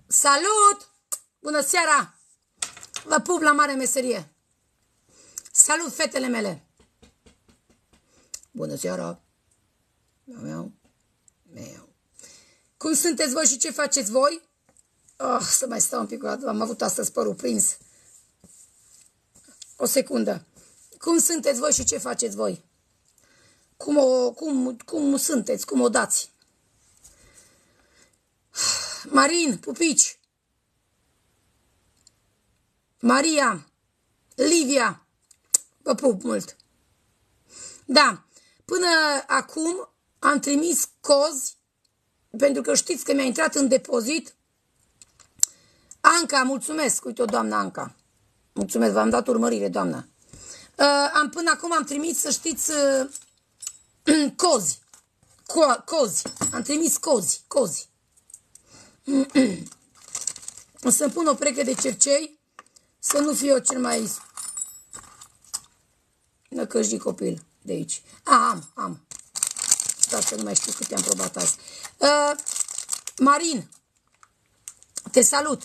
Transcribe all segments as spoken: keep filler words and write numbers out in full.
Salut! Bună seara! Vă pup la mare meserie! Salut, fetele mele! Bună seara! Meu, meu. Cum sunteți voi și ce faceți voi? Oh, să mai stau un pic, am avut astăzi părul prins. O secundă. Cum sunteți voi și ce faceți voi? Cum, o, cum, cum sunteți? Cum o dați? Marin, pupici. Maria, Livia, vă pup mult. Da, până acum am trimis cozi, pentru că știți că mi-a intrat în depozit. Anca, mulțumesc, uite-o, doamna Anca. Mulțumesc, v-am dat urmărire, doamna. Uh, am, până acum am trimis, să știți, uh, cozi. Co cozi. Am trimis cozi. Cozi. O să-mi pun o pereche de cercei, să nu fiu eu cel mai năcăjit copil de aici. A, am, am. Stați că nu mai știu câte am probat azi. Uh, Marin, te salut.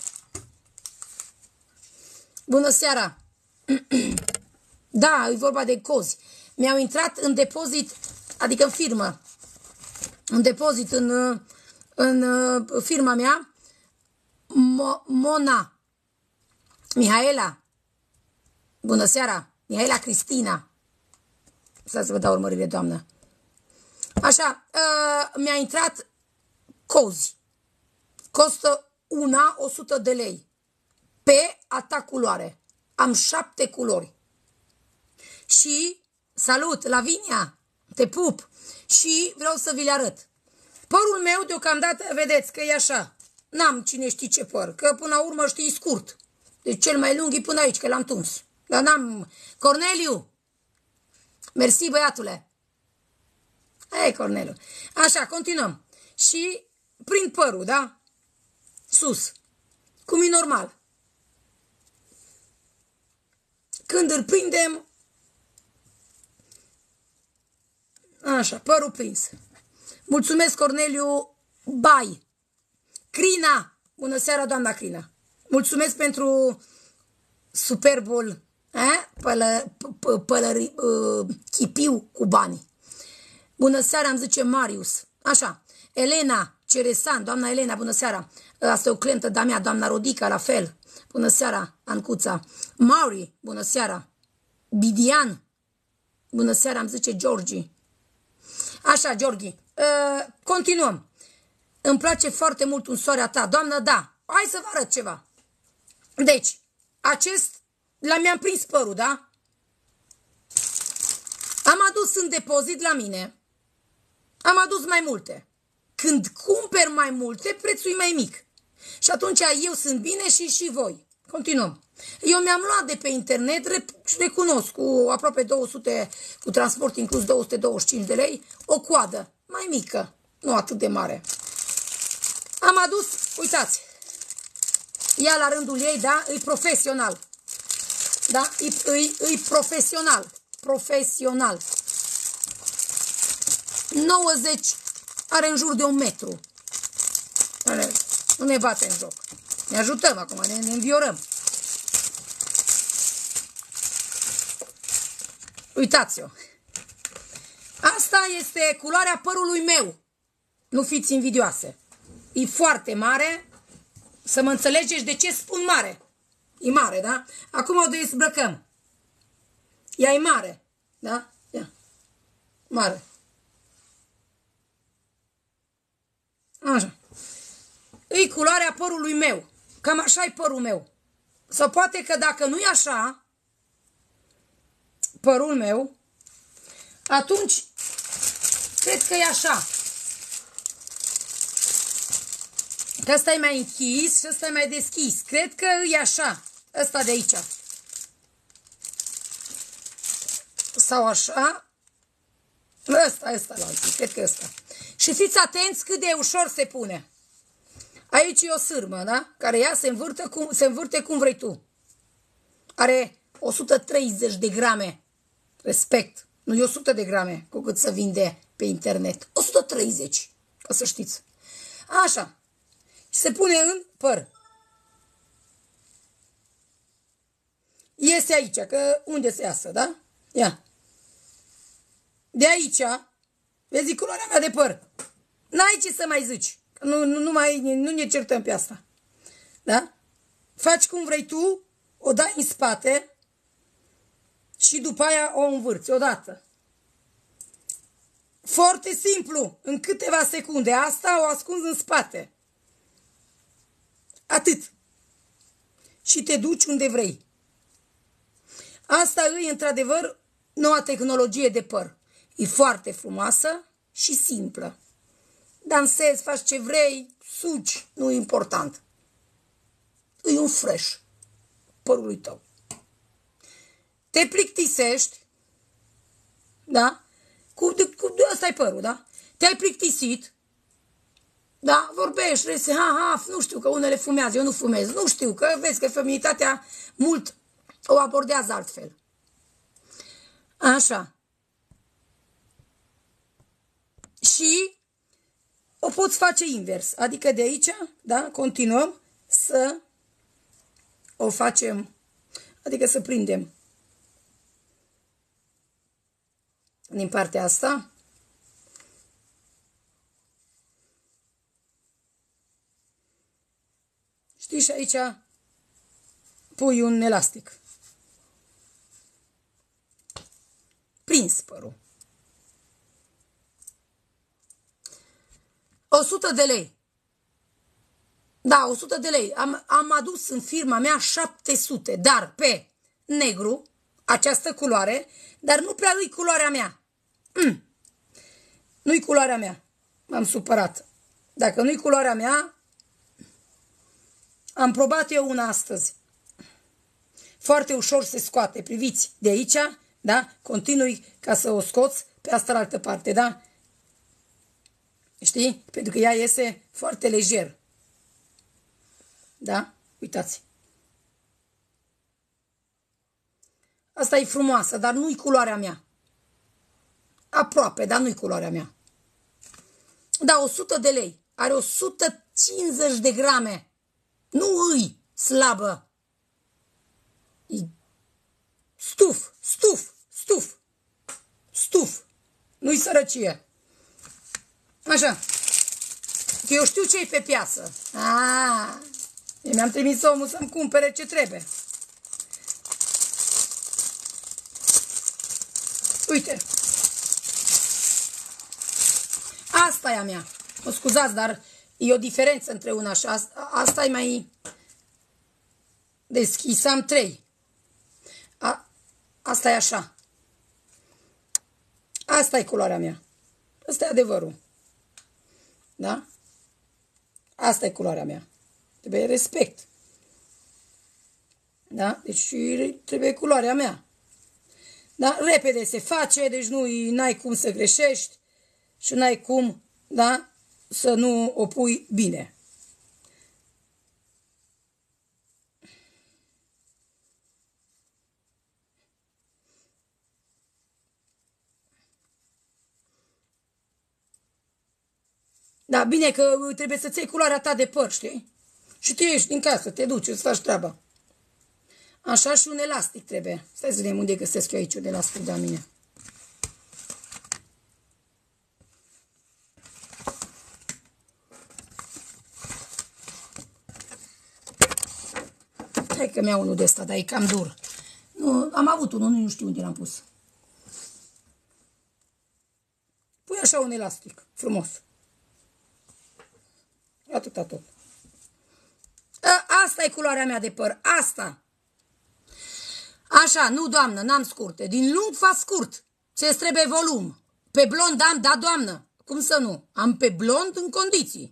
Bună seara. Da, e vorba de cozi. Mi-au intrat în depozit, adică în firmă, în depozit în, în firma mea, Mo Mona, Mihaela, bună seara, Mihaela Cristina, să vă dau urmărire, doamnă. Așa, uh, mi-a intrat cozi, costă una o sută de lei, pe a ta culoare, am șapte culori. Și, salut, Lavinia, te pup, și vreau să vi le arăt. Părul meu, deocamdată, vedeți că e așa, n-am cine știe ce păr, că până la urmă știi scurt. Deci cel mai lung e până aici, că l-am tuns. Dar n-am... Corneliu! Mersi, băiatule! Hai, Corneliu. Așa, continuăm. Și prind părul, da? Sus. Cum e normal. Când îl prindem... Așa, părul prins. Mulțumesc, Corneliu. Bai. Crina. Bună seara, doamna Crina. Mulțumesc pentru superbul pălă, pălări, chipiu cu bani. Bună seara, îmi zice Marius. Așa, Elena Ceresan, doamna Elena, bună seara. Asta e o clientă de-a mea, doamna Rodica, la fel. Bună seara, Ancuța. Mauri, bună seara. Bidian, bună seara, îmi zice Georgi. Așa, Georgi, uh, continuăm. Îmi place foarte mult un soarea ta. Doamnă, da, hai să vă arăt ceva. Deci, acest, la mi-am prins părul, da? Am adus în depozit la mine. Am adus mai multe. Când cumperi mai multe, prețul e mai mic. Și atunci eu sunt bine și și voi. Continuăm. Eu mi-am luat de pe internet, recunosc, cu aproape două sute, cu transport inclus două sute douăzeci și cinci de lei, o coadă mai mică, nu atât de mare. Am adus, uitați, ea la rândul ei, da, e profesional. Da, e, e, e profesional. Profesional. nouăzeci, are în jur de un metru. Nu ne bate în joc. Ne ajutăm acum, ne, ne înviorăm. Uitați-o. Asta este culoarea părului meu. Nu fiți invidioase. E foarte mare. Să mă înțelegeți de ce spun mare. E mare, da? Acum o dezbrăcăm. Ea e mare. Da? Ia. Mare. Așa. E culoarea părului meu. Cam așa e părul meu. Sau poate că dacă nu e așa părul meu, atunci cred că e așa. Că ăsta e mai închis și ăsta e mai deschis. Cred că e așa. Ăsta de aici. Sau așa. Ăsta, ăsta la alții. Cred că ăsta. Și fiți atenți cât de ușor se pune. Aici e o sârmă, da? Care ea se învârte cum, se învârte cum vrei tu. Are o sută treizeci de grame. Respect. Nu e o sută de grame cu cât să vinde pe internet. o sută treizeci. Ca să știți. Așa. și se pune în păr. Iese aici, că unde se iasă, da? Ia. De aici, vezi culoarea mea de păr. N-ai ce să mai zici. Nu, nu, nu, mai, nu ne certăm pe asta. Da? Faci cum vrei tu, o dai în spate și după aia o învârți odată. Foarte simplu, în câteva secunde. Asta o ascunzi în spate. Atât. Și te duci unde vrei. Asta e, într-adevăr, noua tehnologie de păr. E foarte frumoasă și simplă. Dansezi, faci ce vrei, suci, nu e important. E un fresh părului tău. Te plictisești, da? Cu, cu, ăsta e părul, da? Te-ai plictisit, da? Vorbești, rese, ha, ha, nu știu, că unele fumează, eu nu fumez, nu știu, că vezi că feminitatea mult o abordează altfel. Așa. Și o poți face invers, adică de aici, da, continuăm să o facem, adică să prindem din partea asta. Știi, și aici pui un elastic. Prins părul. o sută de lei. Da, o sută de lei. Am, am adus în firma mea șapte sute, dar pe negru, această culoare, dar nu prea nu-i culoarea mea. Mm. Nu-i culoarea mea. M-am supărat. Dacă nu-i culoarea mea, am probat eu una astăzi. Foarte ușor se scoate. Priviți de aici, da? Continui ca să o scoți pe asta la altă parte, da? Știi? Pentru că ea iese foarte lejer. Da? Uitați. Asta e frumoasă, dar nu-i culoarea mea. Aproape, dar nu-i culoarea mea. Da, o sută de lei. Are o sută cincizeci de grame. Nu îi slabă. E stuf, stuf, stuf, stuf. Nu-i sărăcie. Așa. Că eu știu ce-i pe piață. Aaaa. Mi-am trimis omul să-mi cumpere ce trebuie. Uite. Asta e a mea. Mă scuzați, dar e o diferență între una și asta. Asta e mai deschis. Am trei. A, asta e așa. Asta e culoarea mea. Asta e adevărul. Da? Asta e culoarea mea. Trebuie respect. Da? Deci trebuie culoarea mea. Da? Repede se face, deci nu n-ai cum să greșești și n-ai cum, da, să nu o pui bine. Da, bine că trebuie să-ți iei culoarea ta de păr, știi? Și te ieși din casă, te duci, îți faci treaba. Așa, și un elastic trebuie. Stai să vedem unde găsesc eu aici un elastic de la mine. Hai că mi-au unul de ăsta, dar e cam dur. Nu, am avut unul, nu știu unde l-am pus. Pui așa un elastic, frumos. Atâta tot. A, asta e culoarea mea de păr, asta. Așa, nu, doamnă, n-am scurte. Din lung fac scurt. Ce-ți trebuie volum. Pe blond am, da, doamnă. Cum să nu? Am pe blond în condiții.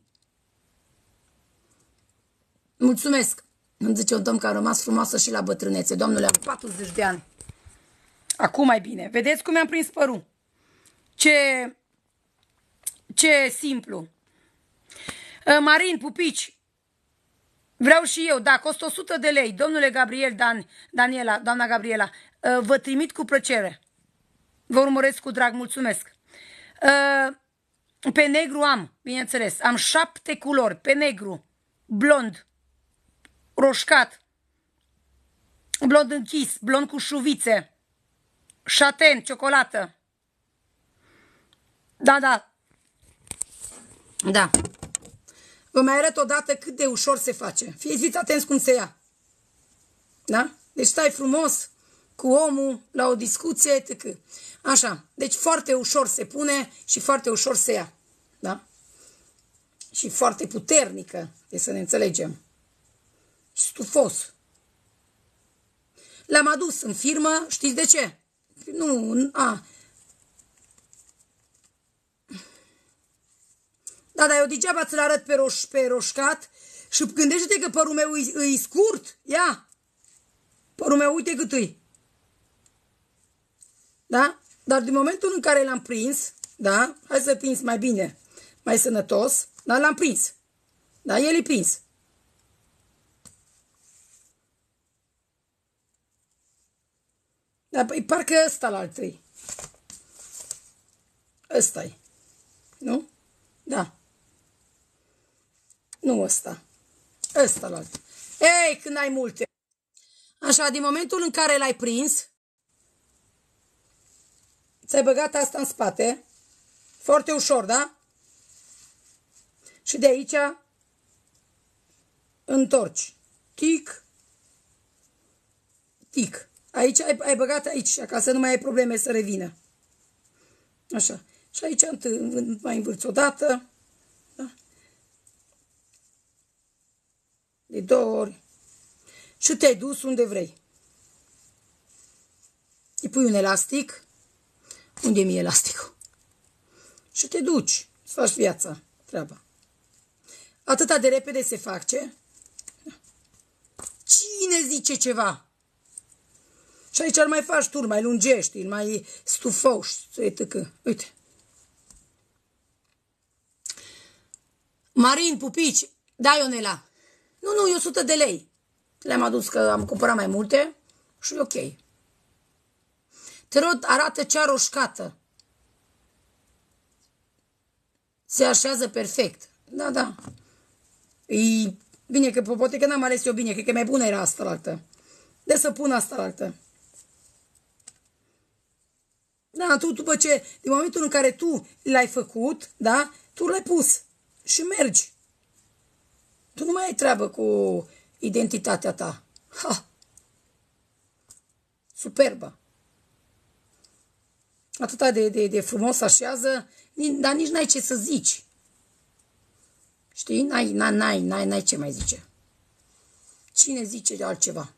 Mulțumesc. Îmi zice un domn că a rămas frumoasă și la bătrânețe. Doamnule, am patruzeci de ani. Acum mai bine. Vedeți cum mi-am prins părul? Ce... Ce simplu. Marin, pupici. Vreau și eu, da, costă o sută de lei. Domnule Gabriel, Dan, Daniela, doamna Gabriela, vă trimit cu plăcere. Vă urmăresc cu drag, mulțumesc. Pe negru am, bineînțeles, am șapte culori, pe negru. blond, roșcat, blond închis, blond cu șuvițe, șaten, ciocolată. Da, da. Da. Vă mai arăt odată cât de ușor se face. Fiți atenți cum se ia. Da? Deci stai frumos cu omul la o discuție, et cetera. Așa. Deci foarte ușor se pune și foarte ușor se ia. Da? Și foarte puternică, e să ne înțelegem. Și stufos. L-am adus în firmă, știți de ce? Nu, a. Da, dar eu degeaba ți-l arăt pe, roș, pe roșcat și gândește-te că părul meu îi, îi scurt. Ia! Părul meu, uite cât îi. Da? Dar din momentul în care l-am prins, da? Hai să-l prins mai bine, mai sănătos, da? L-am prins. Da? El e prins. Da, păi parcă ăsta la al trei. Ăsta-i. Nu? Da. Nu ăsta. Ăsta la altul. Ei, când ai multe. Așa, din momentul în care l-ai prins, ți-ai băgat asta în spate. Foarte ușor, da? Și de aici întorci. Tic. Tic. Aici ai, ai băgat aici, ca să nu mai ai probleme să revină. Așa. Și aici mai învârți o dată. Da? De două ori. Și te-ai dus unde vrei. Îi pui un elastic. Unde mi-e elasticul? Și te duci. Să faci viața, treaba. Atâta de repede se face. Cine zice ceva? Și aici îl mai faci tu, îl mai lungești, îl mai stufoși, et cetera. Uite. Marin, pupici, da, Ionela. Nu, nu, e o sută de lei. Le-am adus că am cumpărat mai multe și e ok. Te rog, arată cea roșcată. Se așează perfect. Da, da. E bine că poate că n-am ales eu bine, cred că mai bună era asta la altă. De să pun asta la altă. Da, tu după ce, din momentul în care tu l-ai făcut, da, tu l-ai pus și mergi. Tu nu mai ai treabă cu identitatea ta. Ha! Superbă. Atâta de, de, de frumos așează, dar nici n-ai ce să zici. Știi? N-ai, n-ai, n-ai, n-ai ce mai zice. Cine zice de altceva?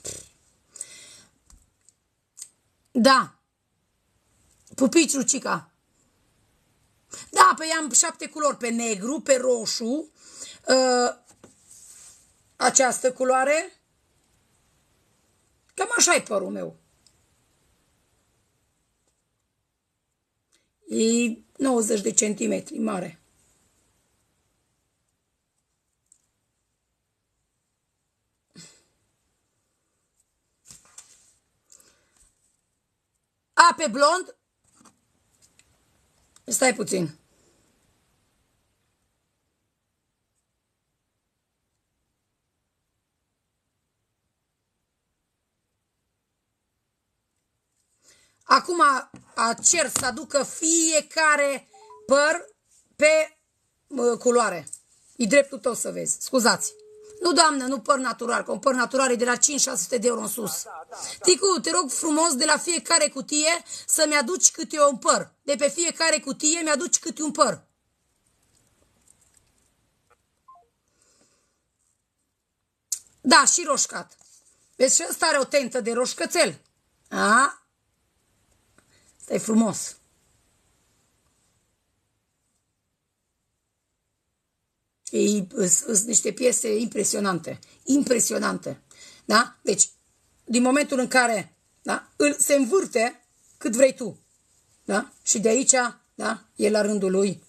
Da. Pupici, Lucica. Da, pe am șapte culori. Pe negru, pe roșu, uh, această culoare. Cam așa e părul meu. E nouăzeci de centimetri, mare. A, pe blond? Stai puțin. Acum cer să aducă fiecare păr pe uh, culoare. E dreptul tău să vezi. Scuzați. Nu, doamnă, nu păr natural, că un păr natural e de la cinci șase sute de euro în sus. Da, da, da, da. Ticu, te rog frumos de la fiecare cutie să-mi aduci câte un păr. De pe fiecare cutie mi-aduci câte un păr. Da, și roșcat. Vezi, și ăsta are o tentă de roșcățel. A? Stai frumos. Sunt niște piese impresionante. Impresionante. Da? Deci, din momentul în care, da, îl se învârte cât vrei tu. Da? Și de aici, da, e la rândul lui.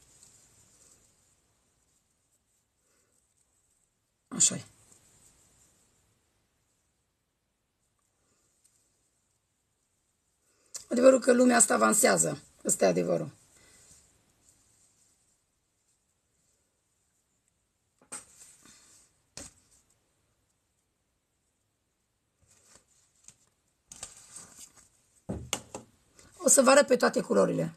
Așa e. Adevărul că lumea asta avansează. Ăsta e adevărul. O să vă arăt pe toate culorile.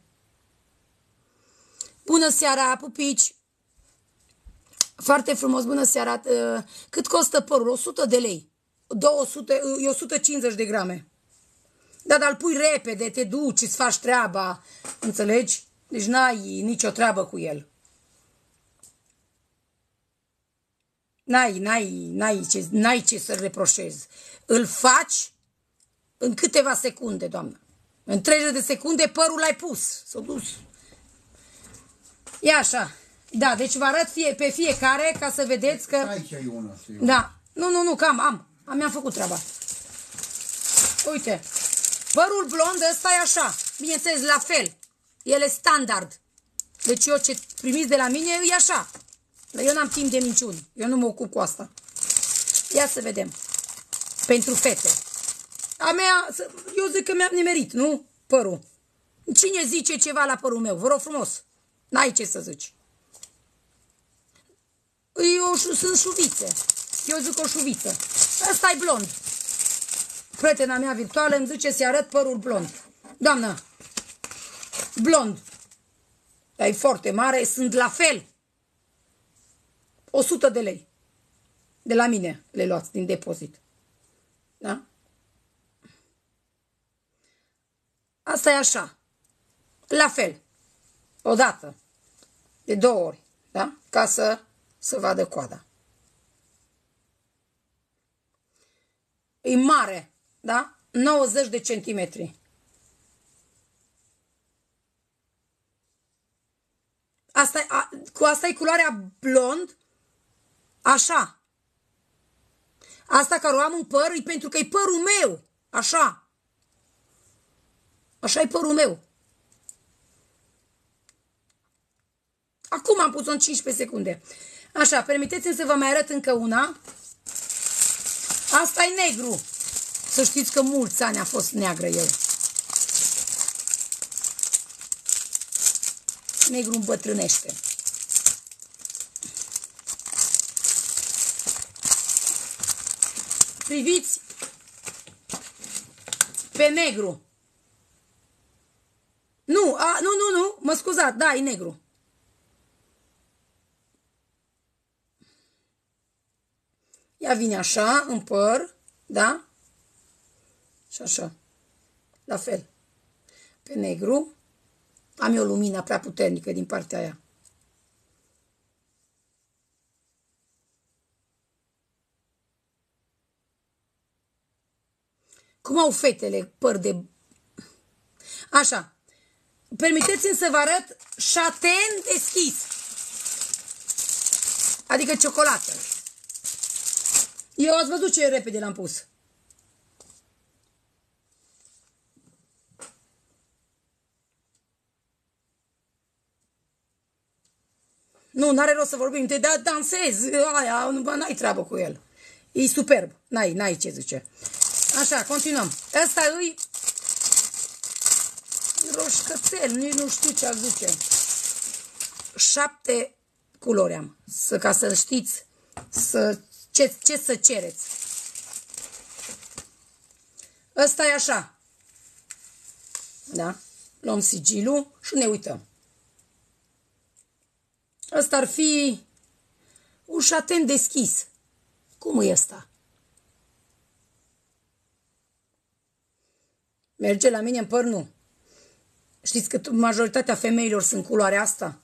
Bună seara, pupici! Foarte frumos, bună seara! Cât costă părul? o sută de lei. două sute, e o sută cincizeci de grame. Da, dar îl pui repede, te duci, îți faci treaba. Înțelegi? Deci n-ai nicio treabă cu el. N-ai, n-ai, n-ai ce, n-ai ce să-l reproșezi. Îl faci în câteva secunde, doamnă. În treizeci de secunde părul l-ai pus. S-a dus. E așa. Da, deci vă arăt fie, pe fiecare ca să vedeți că... Aici e una. Da. Nu, nu, nu, cam am. am Mi-am făcut treaba. Uite. Părul blond ăsta e așa. Bineînțeles, la fel. El e standard. Deci eu ce primiți de la mine e așa. Dar eu n-am timp de minciuni. Eu nu mă ocup cu asta. Ia să vedem. Pentru fete. A mea, eu zic că mi-am nimerit, nu? Părul. Cine zice ceva la părul meu? Vă rog frumos. N-ai ce să zici. Eu sunt șuvițe. Eu zic o șuviță. Ăsta e blond. Prietena mea virtuală îmi zice să arăt părul blond. Doamnă, blond. Dar e foarte mare, sunt la fel. o sută de lei. De la mine le luați din depozit. Da? Asta e așa. La fel. O dată. De două ori. Da? Ca să să vadă coada. E mare. Da? nouăzeci de centimetri. Asta, a, cu asta e culoarea blond. Așa. Asta care o am în păr e pentru că e părul meu. Așa. Așa e părul meu. Acum am pus-o în cincisprezece secunde. Așa, permiteți-mi să vă mai arăt încă una. Asta e negru. Să știți că mulți ani a fost neagră eu. Negru îmbătrânește. Priviți pe negru. Nu, a, nu, nu, nu, mă scuzați, da, e negru. Ea vine așa, în păr, da? Și așa. La fel. Pe negru. Am eu lumina prea puternică din partea aia. Cum au fetele păr de... Așa. Permiteți-mi să vă arăt șaten deschis. Adică ciocolată. Eu ați văzut ce repede l-am pus. Nu, n-are rost să vorbim. Te da, dansezi. Aia, n-ai treabă cu el. E superb. N-ai, n-ai ce zice. Așa, continuăm. Ăsta îi roșcățel. Nici nu știu ce ar zice. Șapte culori am. Să, ca să știți să, ce, ce să cereți. Ăsta e așa. Da? Luăm sigilul și ne uităm. Ăsta ar fi un șaten deschis. Cum e ăsta? Merge la mine în păr? Nu. Știți că majoritatea femeilor sunt culoarea asta?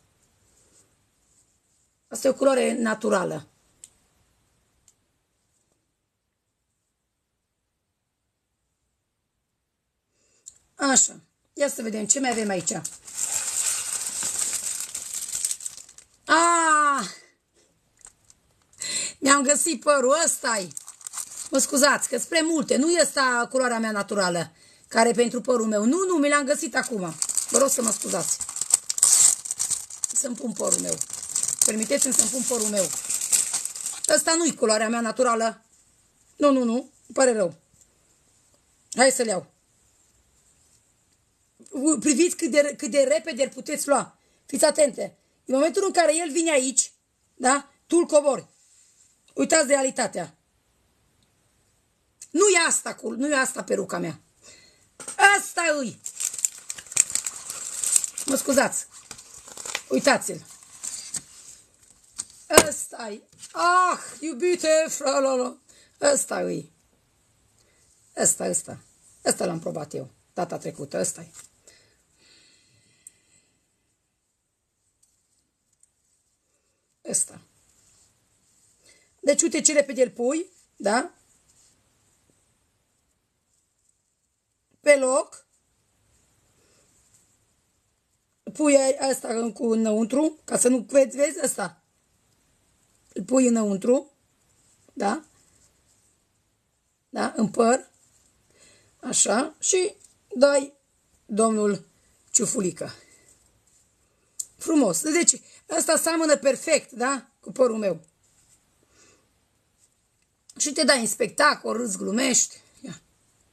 Asta e o culoare naturală. Așa. Ia să vedem ce mai avem aici. Ah! Mi-am găsit părul ăsta-i. Mă scuzați, că spre multe. Nu e asta culoarea mea naturală, care e pentru părul meu. Nu, nu, mi l-am găsit acum. Vă rog să mă scuzați. Să-mi pun părul meu. Permiteți-mi să-mi pun părul meu. Ăsta nu-i culoarea mea naturală. Nu, nu, nu. Îmi pare rău. Hai să-l iau. Priviți cât de, cât de repede îl puteți lua. Fiți atente. În momentul în care el vine aici, da? Tu îl cobori. Uitați realitatea. Nu e asta, nu e asta peruca mea. Asta îi. Mă scuzați. Uitați-l. Ăsta-i. Ah, iubite, fralala. Ăsta-i. Ăsta, ăsta. Ăsta l-am probat eu data trecută. Ăsta-i. Ăsta. Deci uite ce repede îl pui. Da? Pe loc. Pui asta cu înăuntru, ca să nu vezi, vezi, asta. Îl pui înăuntru, da? Da, în păr, așa, și dai domnul ciufulică. Frumos. Deci, asta seamănă perfect, da? Cu părul meu. Și te dai în spectacol, râzi, glumești. Ia.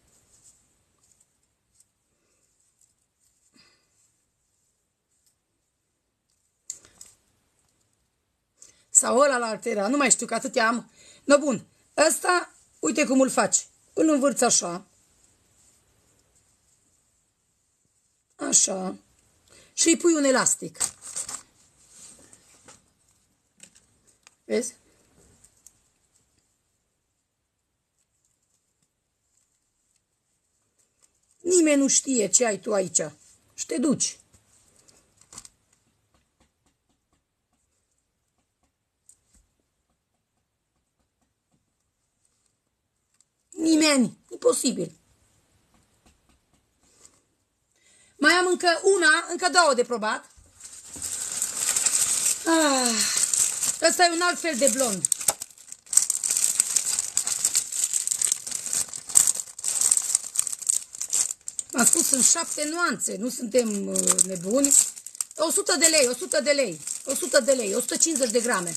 Sau ăla la altera, nu mai știu că atâtea am. No, bun, ăsta, uite cum îl faci. Îl învârți așa. Așa. Și îi pui un elastic. Vezi? Nimeni nu știe ce ai tu aici. Și te duci. Nimeni. Imposibil. Mai am încă una, încă două de probat. Ah, ăsta e un alt fel de blond. Am spus, sunt șapte nuanțe, nu suntem uh, nebuni. o sută de lei, o sută de lei, o sută de lei, o sută cincizeci de grame.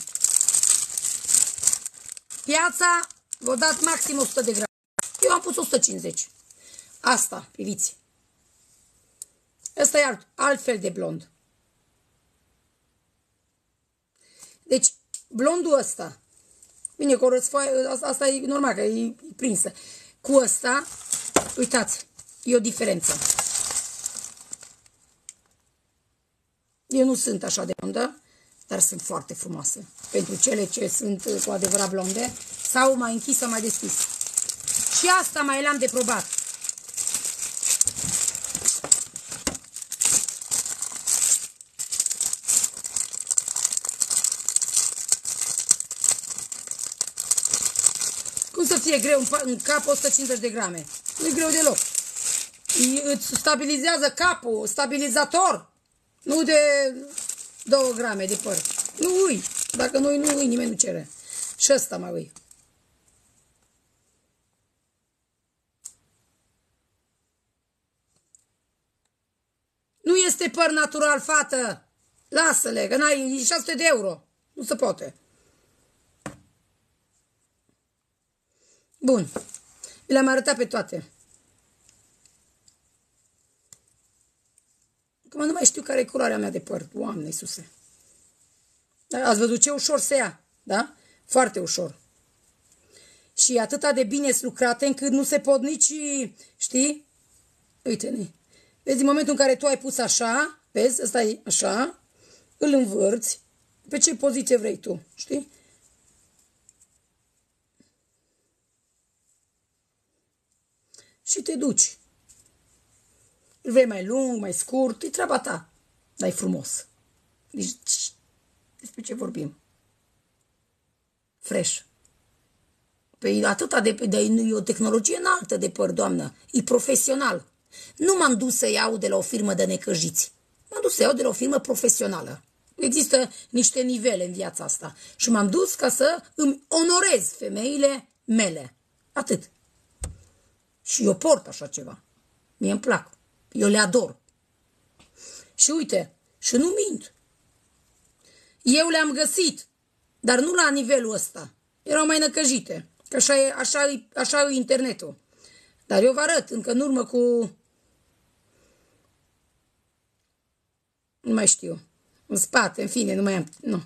Piața v-a dat maxim o sută de grame. Eu am pus o sută cincizeci. Asta, priviți. Ăsta e alt, alt fel de blond. Deci, blondul ăsta, bine, cu o răsfoaie, asta, asta e normal, că e, e prinsă. Cu ăsta, uitați, e o diferență. Eu nu sunt așa de blondă, dar sunt foarte frumoase. Pentru cele ce sunt cu adevărat blonde, sau mai închis sau mai deschis. Și asta mai l-am de probat. Cum să fie greu în cap o sută cincizeci de grame? Nu e greu deloc. Îți stabilizează capul, stabilizator. Nu de două grame de păr. Nu ui. Dacă nu ui, nu ui, nimeni nu cere. Și ăsta mai ui. Nu este păr natural, fată. Lasă-le, că n-ai șase sute de euro. Nu se poate. Bun. Vi le-am arătat pe toate. Acum nu mai știu care e culoarea mea de păr. Doamne Iisuse. Ați văzut ce ușor se ia? Da? Foarte ușor. Și atâta de bine lucrate încât nu se pot nici... Știi? Uite-ne. Vezi, în momentul în care tu ai pus așa, vezi, ăsta e așa, îl învârți, pe ce poziție vrei tu, știi? Și te duci. Îl vrei mai lung, mai scurt, e treaba ta, dar e frumos. Deci, despre ce vorbim? Fresh. Păi atâta de, de, e o tehnologie înaltă de păr, doamnă, e profesional. Nu m-am dus să iau de la o firmă de necăjiți. M-am dus să iau de la o firmă profesională. Există niște nivele în viața asta. Și m-am dus ca să îmi onorez femeile mele. Atât. Și eu port așa ceva. Mie îmi plac. Eu le ador. Și uite, și nu mint. Eu le-am găsit, dar nu la nivelul ăsta. Erau mai năcăjite. Că așa e, așa e, așa e internetul. Dar eu vă arăt, încă în urmă cu... Nu mai știu. În spate, în fine, nu mai am... Nu.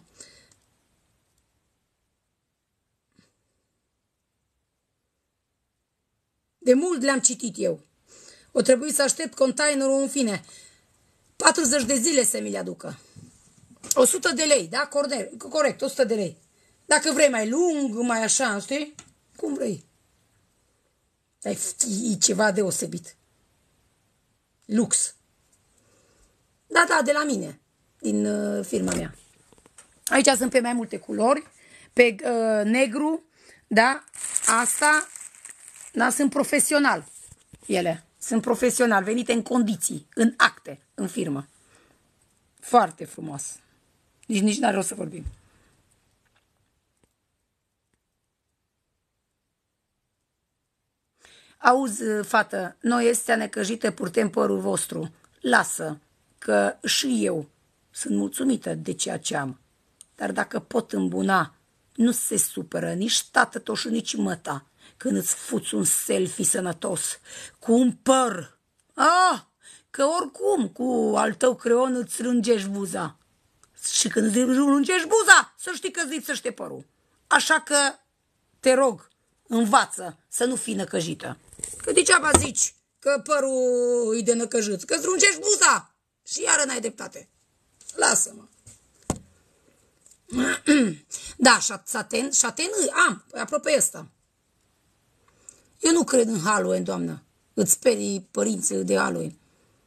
De mult le-am citit eu. O trebuie să aștept containerul, în fine. patruzeci de zile să mi le aducă. o sută de lei, da? Corect, corect, o sută de lei. Dacă vrei mai lung, mai așa, știi? Cum vrei. Dar e ceva deosebit. Lux. Da, da, de la mine. Din uh, firma mea. Aici sunt pe mai multe culori. Pe uh, negru, da? Asta, da, sunt profesional. Ele sunt profesional, venite în condiții, în acte, în firmă. Foarte frumos. Nici, nici n-are rost să vorbim. Auzi, fată, noi este necăjite purtem părul vostru. Lasă, că și eu sunt mulțumită de ceea ce am. Dar dacă pot îmbuna, nu se supără nici tată și nici măta când îți fuți un selfie sănătos cu un păr. Ah, că oricum cu al tău creon îți rângești buza. Și când îți rângești buza, să știi că îți lipsește părul. Așa că te rog, învață să nu fii năcăjită. Că degeaba zici că părul e de năcăjit, că îți rângești buza și iară n-ai dreptate. Lasă-mă. Da, saten, saten am, aproape ăsta. Eu nu cred în Halloween, doamnă. Îți sperii părinții de Halloween.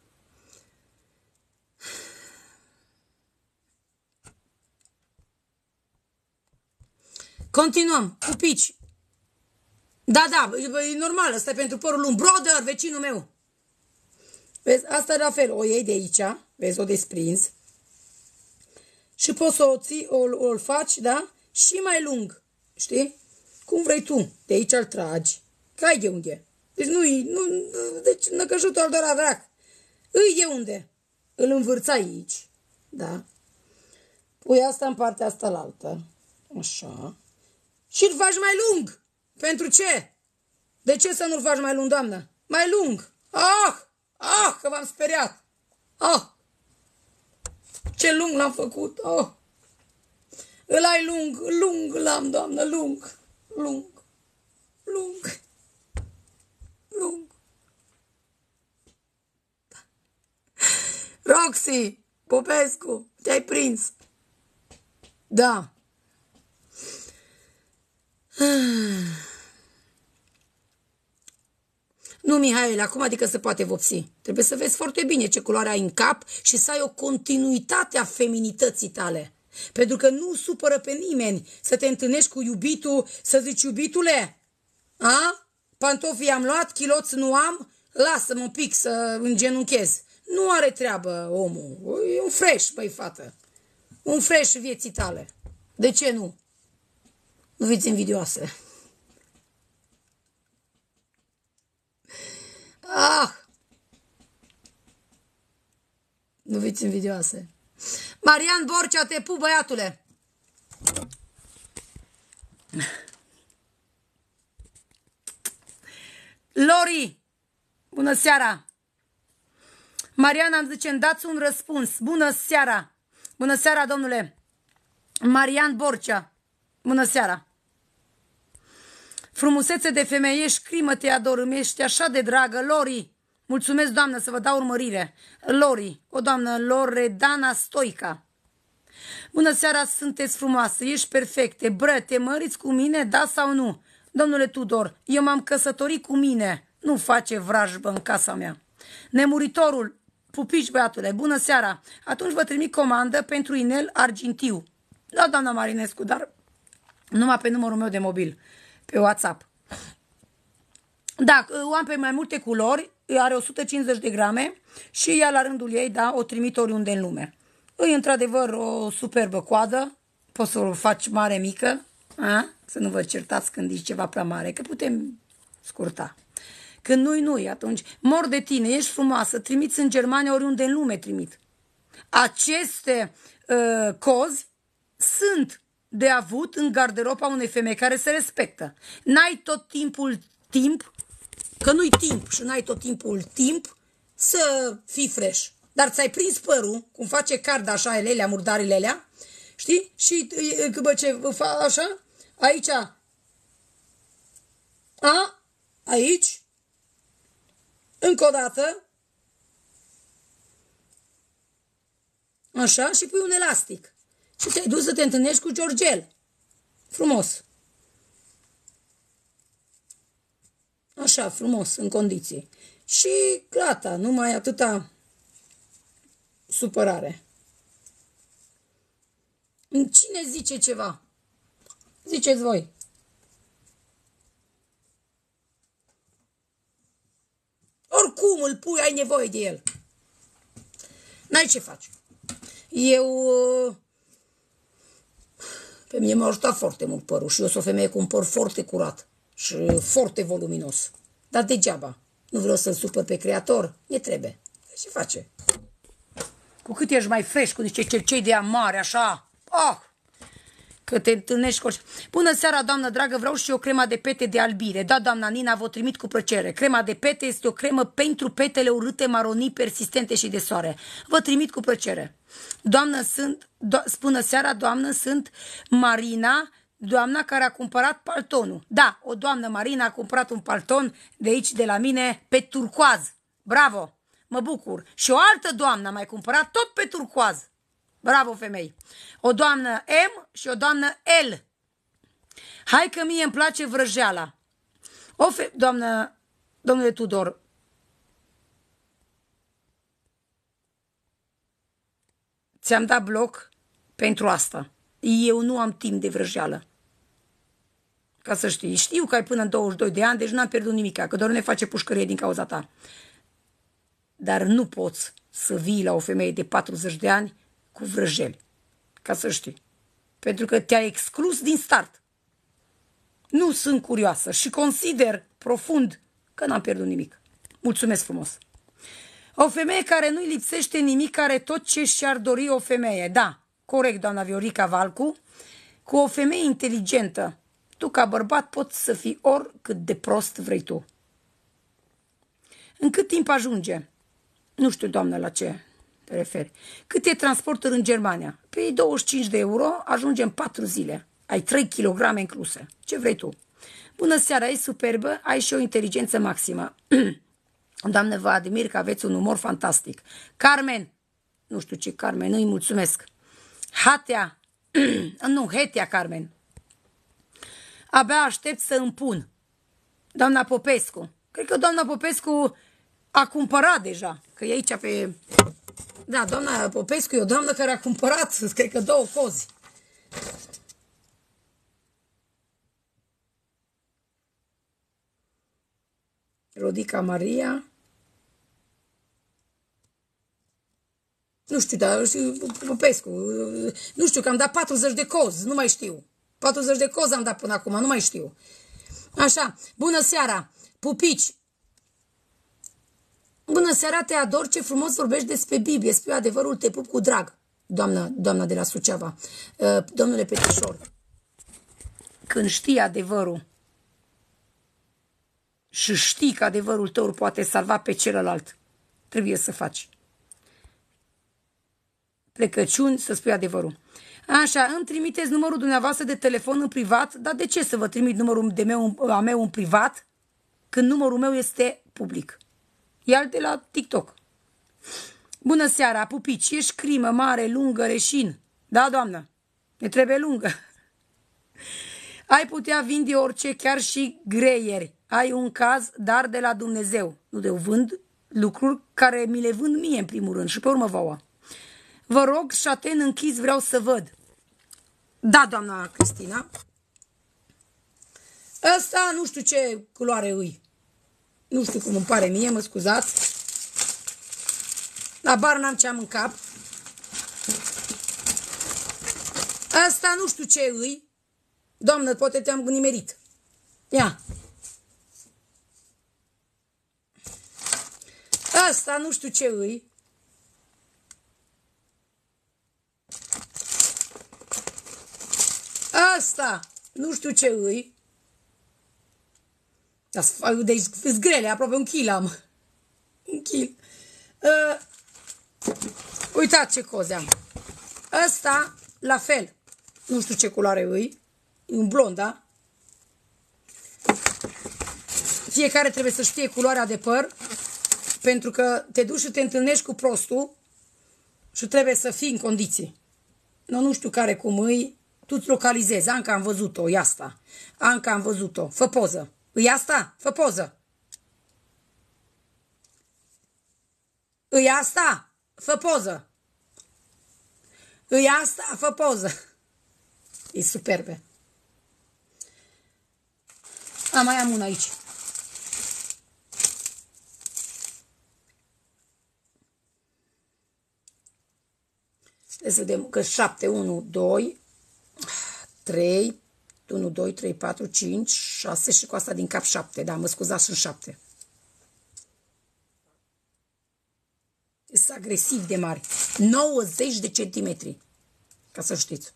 Continuăm cu pici. Da, da, e normal, ăsta e pentru părul lung. Brother, vecinul meu. Vezi, asta e la fel. O iei de aici, vezi, o desprinzi. Și poți să o ții, o, o faci, da? Și mai lung, știi? Cum vrei tu. De aici îl tragi. Că ai de unde. Deci nu-i, nu, deci năcăjutul al doar drac. Îi de unde. Îl învârțai aici, da? Pui asta în partea asta la altă. Așa. Și îl faci mai lung. Pentru ce? De ce să nu-l faci mai lung, doamnă? Mai lung. Ah! Ah, că v-am speriat. Ah! Ce lung l-am făcut. Oh! Îl ai lung, lung l-am, doamnă, lung. Lung. Lung. Lung. Roxy Popescu, te-ai prins. Da. Nu, Mihail, acum adică se poate vopsi. Trebuie să vezi foarte bine ce culoare ai în cap și să ai o continuitate a feminității tale. Pentru că nu supără pe nimeni să te întâlnești cu iubitul, să zici, iubitule, a? Pantofii am luat, chiloți nu am, lasă-mă un pic să îngenunchez. Nu are treabă omul. E un fresh, băi, fată. Un fresh vieții tale. De ce nu? Nu fiți invidioase. Ah! Nu fiți invidioase. Marian Borcea, te pup, băiatule. Lori, bună seara. Mariana îmi zice, îmi dați un răspuns. Bună seara. Bună seara, domnule. Marian Borcea. Bună seara. Frumusețe de femeie, ești crimă, te ador, îmi ești așa de dragă. Lori, mulțumesc, doamnă, să vă dau urmărire. Lori, o doamnă, Loredana Stoica. Bună seara, sunteți frumoasă, ești perfecte. Bră, te măriți cu mine, da sau nu? Domnule Tudor, eu m-am căsătorit cu mine. Nu face vrajbă în casa mea. Nemuritorul, pupici, băiatule, bună seara. Atunci vă trimit comandă pentru inel argintiu. Da, doamna Marinescu, dar numai pe numărul meu de mobil, pe WhatsApp. Da, o am pe mai multe culori, are o sută cincizeci de grame și ea la rândul ei, da, o trimit oriunde în lume. E într-adevăr o superbă coadă, poți să o faci mare, mică, a? Să nu vă certați când zici ceva prea mare, că putem scurta. Când nu-i nu-i, atunci mor de tine, ești frumoasă, trimiți în Germania, oriunde în lume trimit. Aceste uh, cozi sunt de avut în garderoba unei femei care se respectă. N-ai tot timpul timp, că nu-i timp și n-ai tot timpul timp să fii fresh. Dar ți-ai prins părul, cum face Carda așa, elelea, murdarile alea, știi? Și bă, ce așa, aici, a, aici, încă o dată, Așa, și pui un elastic. Și te-ai dus să te întâlnești cu Georgel. Frumos. Așa, frumos, în condiții. Și gata, nu mai atâta supărare. Cine zice ceva? Ziceți voi. Oricum îl pui, ai nevoie de el. N-ai ce faci. Eu... Pe mine m-a ajutat foarte mult părul și eu sunt o femeie cu un păr foarte curat și foarte voluminos. Dar degeaba. Nu vreau să-l supăr pe creator. Ne trebuie. Ce face? Cu cât ești mai fresh, cu niște cercei de amare, așa. Ah! Că te întâlnești cu... Bună seara, doamnă dragă, vreau și eu crema de pete de albire. Da, doamna Nina, vă trimit cu plăcere. Crema de pete este o cremă pentru petele urâte, maronii, persistente și de soare. Vă trimit cu plăcere. Doamnă, sunt... Do Spună seara, doamnă, sunt Marina, doamna care a cumpărat paltonul. Da, o doamnă Marina a cumpărat un palton de aici, de la mine, pe turcoaz. Bravo! Mă bucur. Și o altă doamnă a mai cumpărat tot pe turcoaz. Bravo, femei! O doamnă M și o doamnă L. Hai că mie îmi place vrăjeala. O fe... Doamnă, domnule Tudor, ți-am dat bloc pentru asta. Eu nu am timp de vrăjeală. Ca să știi. Știu că ai până în douăzeci și doi de ani, deci n-am pierdut nimica, că doar ne face pușcărie din cauza ta. Dar nu poți să vii la o femeie de patruzeci de ani cu vrăjeli. Ca să știi. Pentru că te-a exclus din start. Nu sunt curioasă și consider profund că n-am pierdut nimic. Mulțumesc frumos. O femeie care nu-i lipsește nimic, are tot ce și-ar dori o femeie. Da, corect, doamna Viorica Valcu. Cu o femeie inteligentă, tu ca bărbat poți să fii oricât de prost vrei tu. În cât timp ajunge? Nu știu, doamnă, la ce te referi. Cât e transportul în Germania? Pe douăzeci și cinci de euro ajunge în patru zile. Ai trei kilograme incluse. Ce vrei tu? Bună seara, e superbă, ai și o inteligență maximă. Doamne, vă admir că aveți un umor fantastic. Carmen, nu știu ce Carmen, nu-i mulțumesc. Hatea, nu, Hetea Carmen. Abia aștept să îmi pun. Doamna Popescu. Cred că doamna Popescu a cumpărat deja, că e aici pe... Da, doamna Popescu e o doamnă care a cumpărat, cred că două cozi. Rodica Maria. Nu știu, dar Popescu. Nu știu, că am dat patruzeci de cozi, nu mai știu. patruzeci de cozi am dat până acum, nu mai știu. Așa, bună seara, pupici. Bună seara, te ador, ce frumos vorbești despre Biblie, spui adevărul, te pup cu drag, doamna, doamna de la Suceava. Uh, domnule Petrișor, când știi adevărul și știi că adevărul tău poate salva pe celălalt, trebuie să faci plecăciuni să spui adevărul. Așa, îmi trimiteți numărul dumneavoastră de telefon în privat, dar de ce să vă trimit numărul de meu, a meu în privat când numărul meu este public? Iar de la TikTok. Bună seara, pupici, ești crimă mare, lungă, reșin. Da, doamnă, ne trebuie lungă. Ai putea vinde orice, chiar și greieri. Ai un caz, dar de la Dumnezeu. Nu de vând lucruri care mi le vând mie în primul rând și pe urmă vouă. Vă rog, șaten închis, vreau să văd. Da, doamna Cristina. Ăsta nu știu ce culoare îi. Nu știu cum îmi pare mie, mă scuzați. La bar n-am ce am în cap. Asta nu știu ce îi. Doamnă, poate te-am nimerit. Ia. Asta nu știu ce îi. Asta nu știu ce îi. Deci sunt grele, aproape un kil am. Un kil. Uh, uitați ce coze am. Asta, la fel. Nu știu ce culoare îi. E un blond, da? Fiecare trebuie să știe culoarea de păr. Pentru că te duci și te întâlnești cu prostul Și trebuie să fii în condiții. Nu, nu știu care cum îi, tu-ți localizezi. Anca, am văzut-o, e asta. Anca, am văzut-o. Fă poză. E asta? Fă poză. E asta? Fă poză. E asta? Fă poză. E superbe. A, mai am una aici. Să vedem că șapte, unu, doi, trei, unu, doi, trei, patru, cinci, șase și cu asta din cap șapte. Da, mă scuzați, sunt șapte. Sunt agresiv de mari. nouăzeci de centimetri. Ca să știți.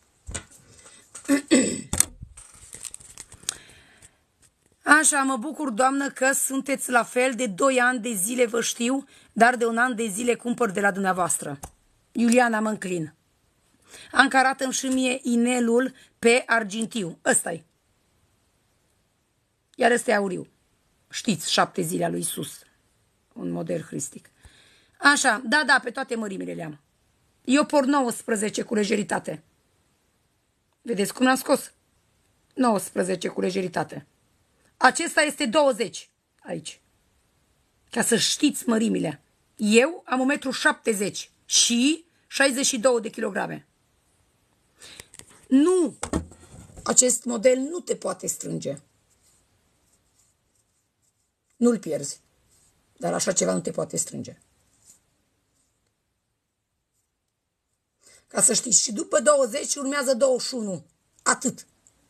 Așa, mă bucur, doamnă, că sunteți la fel. De doi ani de zile vă știu, dar de un an de zile cumpăr de la dumneavoastră. Iuliana, mă înclin. Anca, arată-mi și mie inelul pe argintiu. Ăsta-i. Iar ăsta e auriu. Știți, șapte zile a lui Iisus. Un model hristic. Așa, da, da, pe toate mărimile le am. Eu por nouăsprezece cu lejeritate. Vedeți cum l-am scos? nouăsprezece cu lejeritate. Acesta este douăzeci aici. Ca să știți mărimile. Eu am un metru șaptezeci și șaizeci și două de kilograme. Nu! Acest model nu te poate strânge. Nu-l pierzi. Dar așa ceva nu te poate strânge. Ca să știți. Și după douăzeci urmează douăzeci și unu. Atât.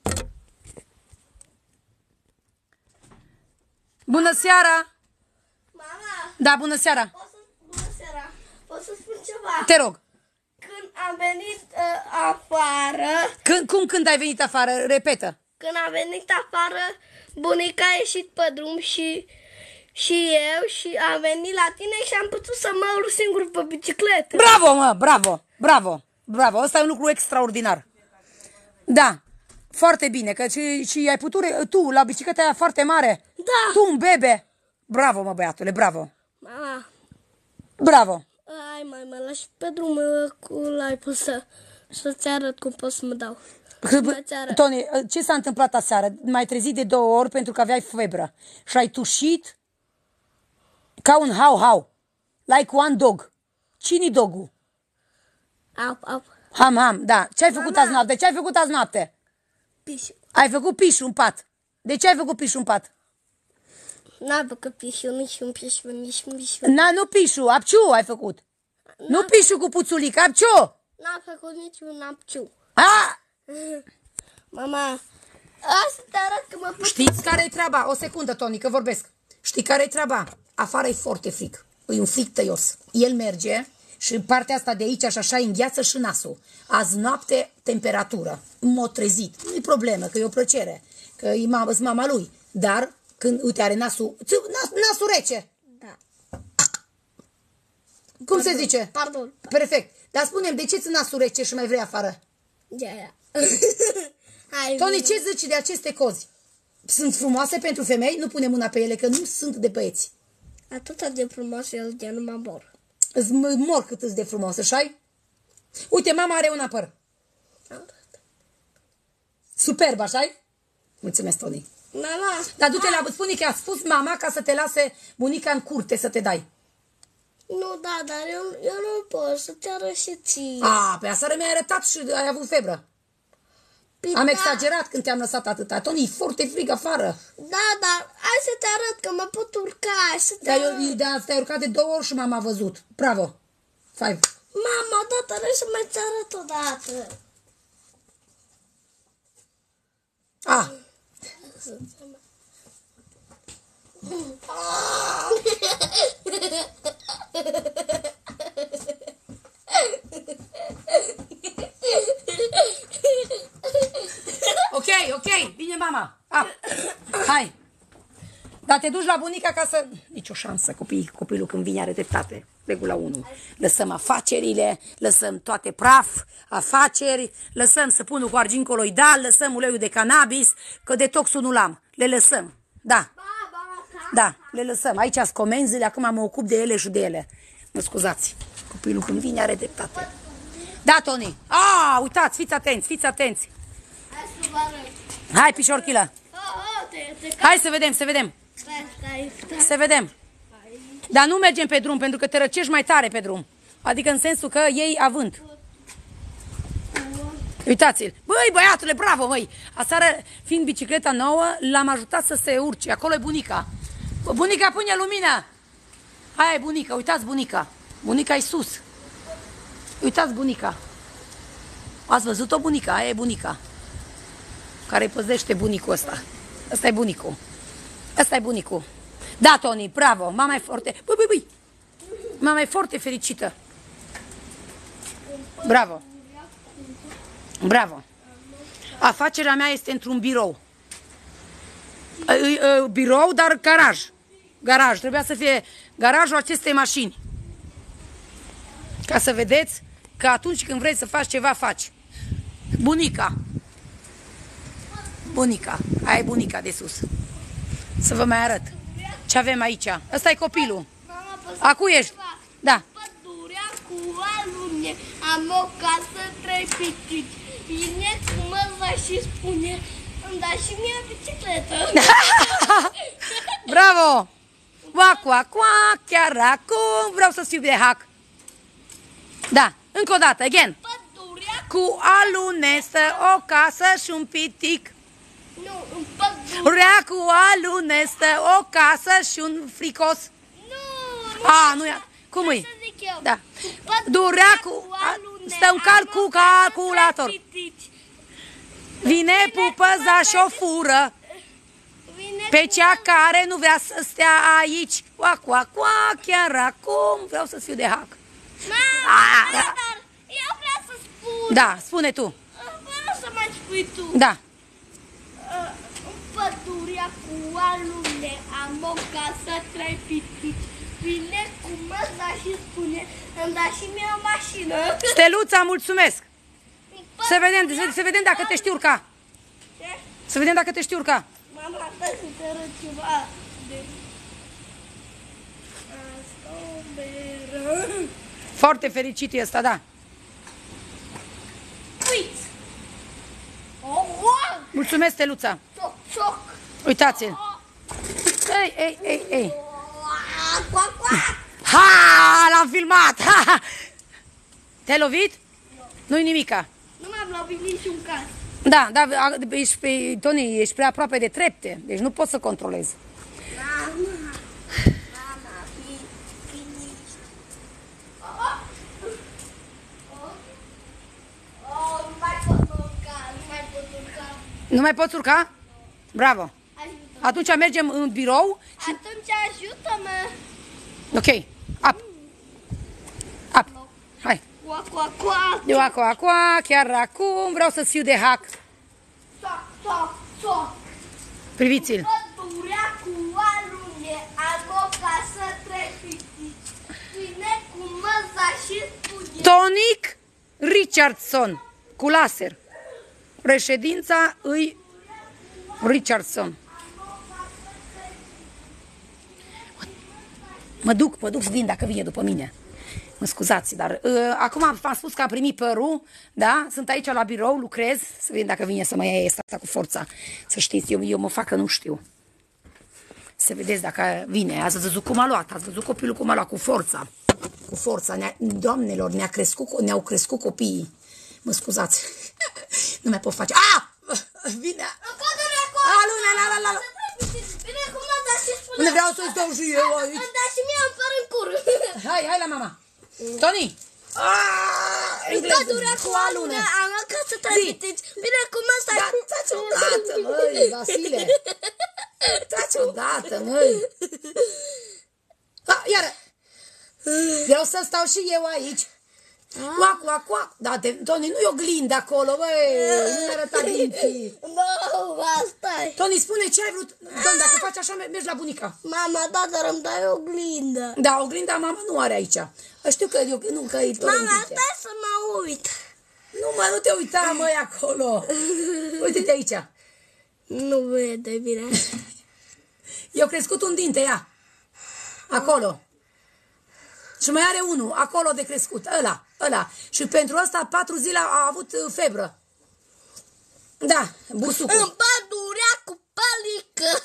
Bună seara! Mama! Da, bună seara! Pot să, bună seara! Pot să spun ceva? Te rog. Când am venit uh, afară... Când, cum când ai venit afară? Repetă. Când am venit afară, bunica a ieșit pe drum și, și eu și am venit la tine și am putut să mă urc singur pe bicicletă. Bravo, mă! Bravo! Bravo! Bravo! Ăsta e un lucru extraordinar. Da. Foarte bine. Că și, și ai putut... Tu, la bicicleta aia foarte mare. Da. Tu, un bebe. Bravo, mă, băiatule. Bravo. Mama. Bravo. Ai, mai mă lași pe drum cu live-ul să, să-ți arăt cum pot să mă dau. Tony, ce s-a întâmplat aseară? M-ai trezit de două ori pentru că aveai febră. Și ai tușit ca un hau-hau. Like one dog. Cine-i dogul? Au, au. Ham, ham, da. Ce ai făcut azi noapte? Ce ai făcut azi noapte? Pișu. Ai făcut pișu în pat. De ce ai făcut pișu în pat? N-am făcut pișu, nici un pișu, nici un pișu. Na, nu pișu, apciu ai făcut. Nu pișu cu puțulic, apciu. N-am făcut nici un apciu. A! Mama, asta te arăt că mă pot... Știți care e treaba? O secundă, Tony, că vorbesc. Știi care e treaba? Afară e foarte fric. E un fric tăios. El merge și partea asta de aici, așa, îngheață și nasul. Azi noapte, temperatură. M-a trezit. Nu-i problemă, că e o plăcere. Că e mama, mama lui. Dar, când, uite, are nasul... Nas, nasul rece. Da. Cum Pardon, se zice? Pardon. Perfect. Dar spune-mi, de ce ți nasul rece și mai vrei afară? Ia, ia. Hai, Tony, vine. ce zici de aceste cozi? Sunt frumoase pentru femei? Nu pune mâna pe ele, că nu sunt de băieți. Atâta de frumos el de nu mă mor. Îți mor cât îți de frumos, așa-i? Uite, mama are un apăr. Superb, așa-i? Mulțumesc, Tony. Mama. Dar du-te la... Spune că a spus mama ca să te lase bunica în curte să te dai. Nu, da, dar eu, eu nu pot să te arăt și ție. A, pe aseară mi-ai arătat și ai avut febră. Păi Am da. exagerat când te-am lăsat atâta. Tony, e foarte frig afară. Da, dar hai să te arăt că mă pot urca. Hai să te Te-ai arăt. da, te urcat de două ori și mama a văzut. Bravo. Five. Mama, da, dar hai să mai ți arăt odată. Ah. Ok, ok, bine mama. Ah. Hai. Dar te duci la bunica ca să... Nici o șansă, copii, copilul când vine are dreptate. Regula unu. Lăsăm afacerile, lăsăm toate praf, afaceri, lăsăm săpunul cu argint coloidal, lăsăm uleiul de cannabis, că detoxul nu l-am. Le lăsăm. Da. Da, le lăsăm. Aici sunt comenzile, acum mă ocup de ele și de ele. Mă scuzați. Copilul când vine are dreptate. Da, Toni. Ah, uitați, fiți atenți, fiți atenți. Hai să vă arăt. Hai, pișorchilă. Oh, oh, te, te Hai să vedem, să vedem. Stai, stai, stai. Să vedem. Dar nu mergem pe drum, pentru că te răcești mai tare pe drum. Adică în sensul că iei avânt. Uitați-l. Băi, băiatule, bravo, măi. Aseară, fiind bicicleta nouă, l-am ajutat să se urce. Acolo e bunica. Bunica, pune lumină. Aia e bunica, uitați bunica. Bunica e sus. Uitați bunica. Ați văzut-o bunica? Aia e bunica. Care îi păzește bunicul ăsta. Ăsta e bunicul. Ăsta e bunicul. Da, Toni, bravo. Mama e foarte... Băi, băi, băi. Mama e foarte fericită. Bravo. Bravo. Afacerea mea este într-un birou. Birou, dar garaj. Garaj. Trebuia să fie garajul acestei mașini. Ca să vedeți că atunci când vrei să faci ceva, faci. Bunica. Bunica. Aia e bunica de sus. Să vă mai arăt. Ce avem aici? Ăsta e copilul. Acu ești? Da. Pădurea cu alune, am o casă, trei pitici. Vine cu măza și spune, îmi da și mie bicicletă. Bravo! Oacu, acua, chiar acum vreau să fiu de hac. Da, încă o dată, again. Pădurea Cu alune stă o casă și un pitic. Nu, în pădurea. Rea cu alune stă o casă și un fricos. Nu, A, nu e. Cum e? să zic eu. Da. Pădurea Durea cu... alune, Stă un cal cu calculator. trei pitici. Vine pupăza și o fură Vine pe cu cea care nu vrea să stea aici. Oacu, acua, chiar acum vreau să fiu de hac. Mama, Ah, dar eu vreau să spun. Da, spune tu. Vreau să mai spui tu. Da. În pădurea cu alune am o casă, trei pitici. Vine cu măza și spune, îmi da și mie o mașină. Steluța, mulțumesc. Să vedem, să, să vedem dacă te știi urca. Ce? Să vedem dacă te știi urca. Mama, stai să te arăt ceva. De... Asta o beră. Foarte fericit e ăsta, da. Uiți! Oh, Mulțumesc, Steluța. Cioc, cioc. Uitați-l. Ei, ei, ei, ei. Coa, coa. Ha, l-am filmat. Ha! Te-ai lovit? Nu-i nimica. Nu m-am lovit niciun caz. Da, dar ești, pe, Toni, ești prea aproape de trepte, deci nu poți să controlezi. Mama, mama, fi, finiști. Oh, oh, oh, nu mai pot urca, nu mai pot urca. Nu mai poți urca? Bravo. Ajută. Atunci mergem în birou și... Atunci ajută-mă. Ok, up. Up. Hai. Coa, coa, coa. Eu acum, acum, chiar acum vreau să fiu de hack. Soc, soc, soc. Priviți-l. Pădurea cu alune, am o casă, trei pitici. Vine cu măza și spune. Tonic Richardson, cu laser. Președința îi Richardson. Mă duc, mă duc să vin dacă vine după mine. Mă scuzați, dar uh, acum am spus că am primit părul, da? Sunt aici la birou, lucrez, să vedem dacă vine să mă ia asta cu forța. Să știți, eu, eu mă fac că nu știu. Să vedeți dacă vine. Ați văzut cum a luat, ați văzut copilul cum a luat, cu forța. Cu forța. Ne Doamnelor, ne-a crescut, ne-au crescut copiii. Mă scuzați. Nu mai pot face. Ah! Vine! Alune, la, la, la, la. Vine cu măza și spune. Unde vreau să-i stau și eu aici. Îmi da și mie un păr în cur. Hai, hai la mama. Toni! Pădurea cu alune, am acasă trei pitici. Vine cu măsa Da, și... taci odată, măi, Vasile. Taci odată, măi. Ha, iară. Vreau să stau și eu aici. Coac, coac, coac. Da, te, Toni, nu-i oglindă acolo, băi. Nu-i arăta dinții. Nu, asta e. Toni, spune ce ai vrut. Doamne, dacă faci așa, mergi la bunica. Mama, da, dar îmi dai oglindă. Da, oglinda mama nu are aici. Știu că, eu, nu, că e Mama, stai să mă uit. Nu, mă, nu te uita, măi, acolo. Uite-te aici. Nu vede bine. Eu crescut un dinte, ia. Acolo. Și mai are unul, acolo de crescut, ăla, ăla. Și pentru ăsta patru zile a avut uh, febră. Da, bursucul. În pădurea cu pălică.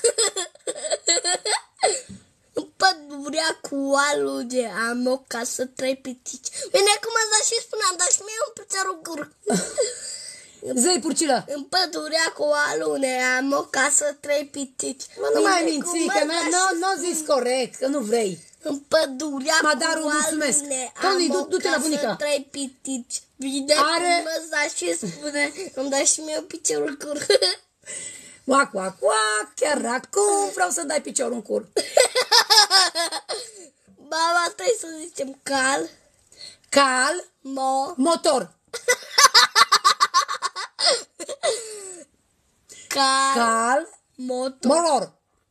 În pădurea cu alune am o casă, trei pitici. Bine, cum ați dat și spuneam, dar și mie un pățărul gură. Zi, Purcilă. În pădurea cu alune am o casă, trei pitici. Mă, nu mai minți, că nu o zis corect, că nu vrei. În pădurea Madaru, cu mulțumesc. alune Tony, am du- o du-te la bunica. casă, trei pitici. Bine, Are- cum ați dat și spune, îmi da și mie un piciorul gură. Oac, oac, oac, chiar acum vreau să dai piciorul în cur. Mama, trebuie să zicem cal, Cal, mo, motor. cal, Cal, motor, moror.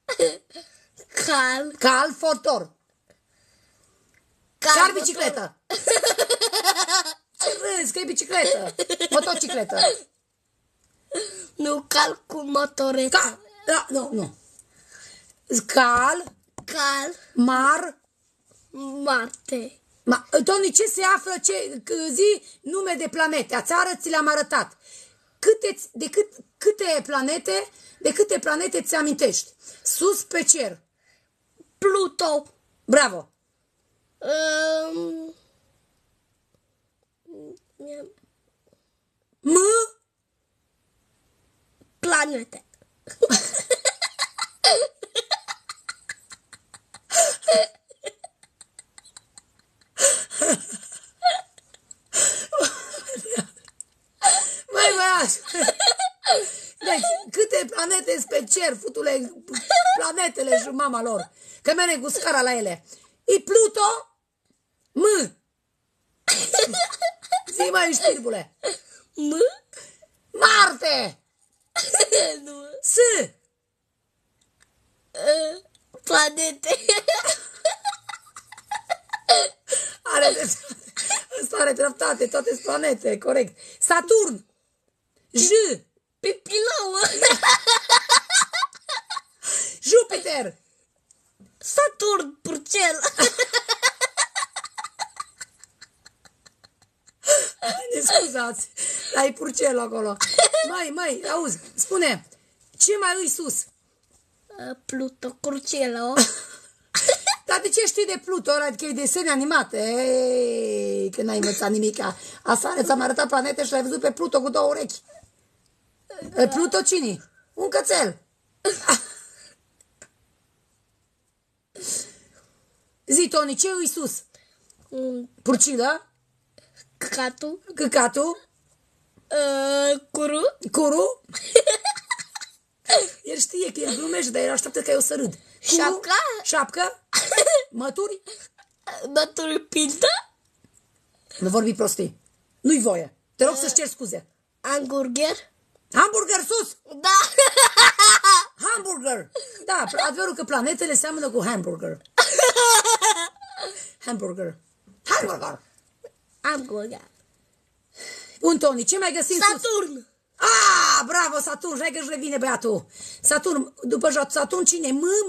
cal, Cal, fotor. cal, Car, motor. bicicletă. Ce râzi, că e bicicletă. Motocicletă. Nu, cal cu motoretă. Cal, da, nu, nu. Cal, Cal, mar, Marte. ma, Tony, ce se află, ce, c- zi nume de planete, țară ți le-am arătat. Câte, de cât, câte planete, de câte planete ți amintești? Sus pe cer. Pluto. Bravo. Um, M, planete. mai băiat. Deci, câte planete sunt pe cer, futule, planetele și mama lor. Că merg cu scara la ele. E Pluto, M. Zi mai știrbule. M? Marte, Nu. S. Uh, planete. Are dreptate. Ăsta are dreptate, toate sunt planete, corect. Saturn, J. Pipilouă. Jupiter, Saturn, Purcel. ne scuzați, ai purcel acolo. Mai, mai, auzi, spune, ce mai îi sus? Uh, Pluto, Curcelo. Dar de ce știi de Pluto? Adică e desene animate. Ei, că n-ai învățat nimica. Aseară ți-am arătat planete și l-ai văzut pe Pluto cu două urechi. Da. Pluto cine? Un cățel. Zi, Tony, ce îi sus? Un Purcilă? catu. Căcatul? Uh, curu. Curu? El știe că el glumește, dar el așteaptă ca eu să râd. Curu? Șapca? Șapcă? Mături? Bături pintă. Nu vorbi prostii. Nu-i voie. Te rog să-ți cer scuze. Hamburger. Hamburger sus! Da. Hamburger! Da, adevărul că planetele seamănă cu hamburger. Hamburger. Hamburger! Hamburger. Un Tony, ce mai găsim sus? Saturn. Ah, bravo, Saturn, hai că-și revine băiatul. Saturn, după Saturn cine? M, M?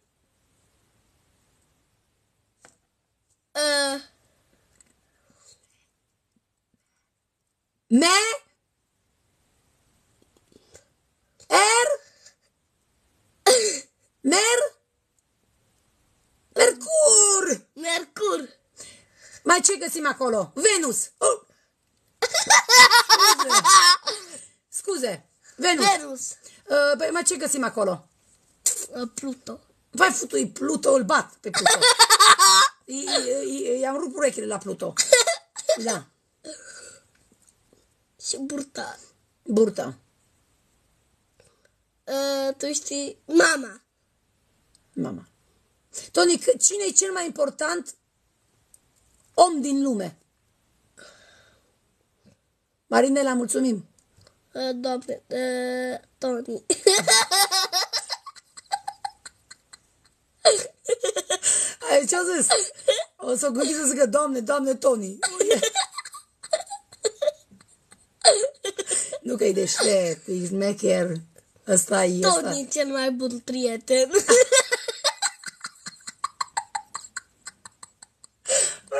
Uh, Me? Er? Mer? Mercur! Mercur. Mai ce găsim acolo? Venus! Oh. Scuze! Scuze! Venus! Venus. Uh, păi, mai ce găsim acolo? Uh, Pluto. Vai futui, Pluto, îl bat pe Pluto. I-am rupt urechile la Pluto. Da. Și burta. Burta. Uh, tu știi? Mama. Mama. Tony, cine e cel mai important om din lume? Marinela, mulțumim. Uh, doamne. Uh, Tony. Ai, ce-a zis? O să o gândi să zică, Doamne, Doamne, Tony. Nu că e deștept, e șmecher. Ăsta e ăsta. Tony, cel mai bun prieten.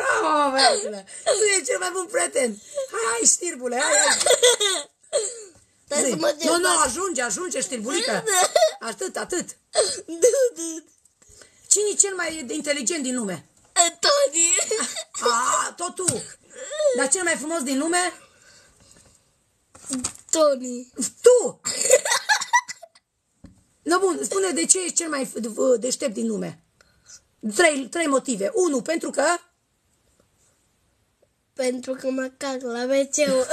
Bravo, băiatule. Tu e cel mai bun prieten. Hai, hai, știrbule, hai, hai. Nu, nu, ajunge, ajunge, știrbulică. Atât, atât. Cine e cel mai inteligent din lume? Tony. A, tot tu. Dar cel mai frumos din lume? Tony. Tu! No, bun, spune de ce ești cel mai deștept din lume. Trei, trei motive. Unu, pentru că... Pentru că mă cac la ve ce-ul.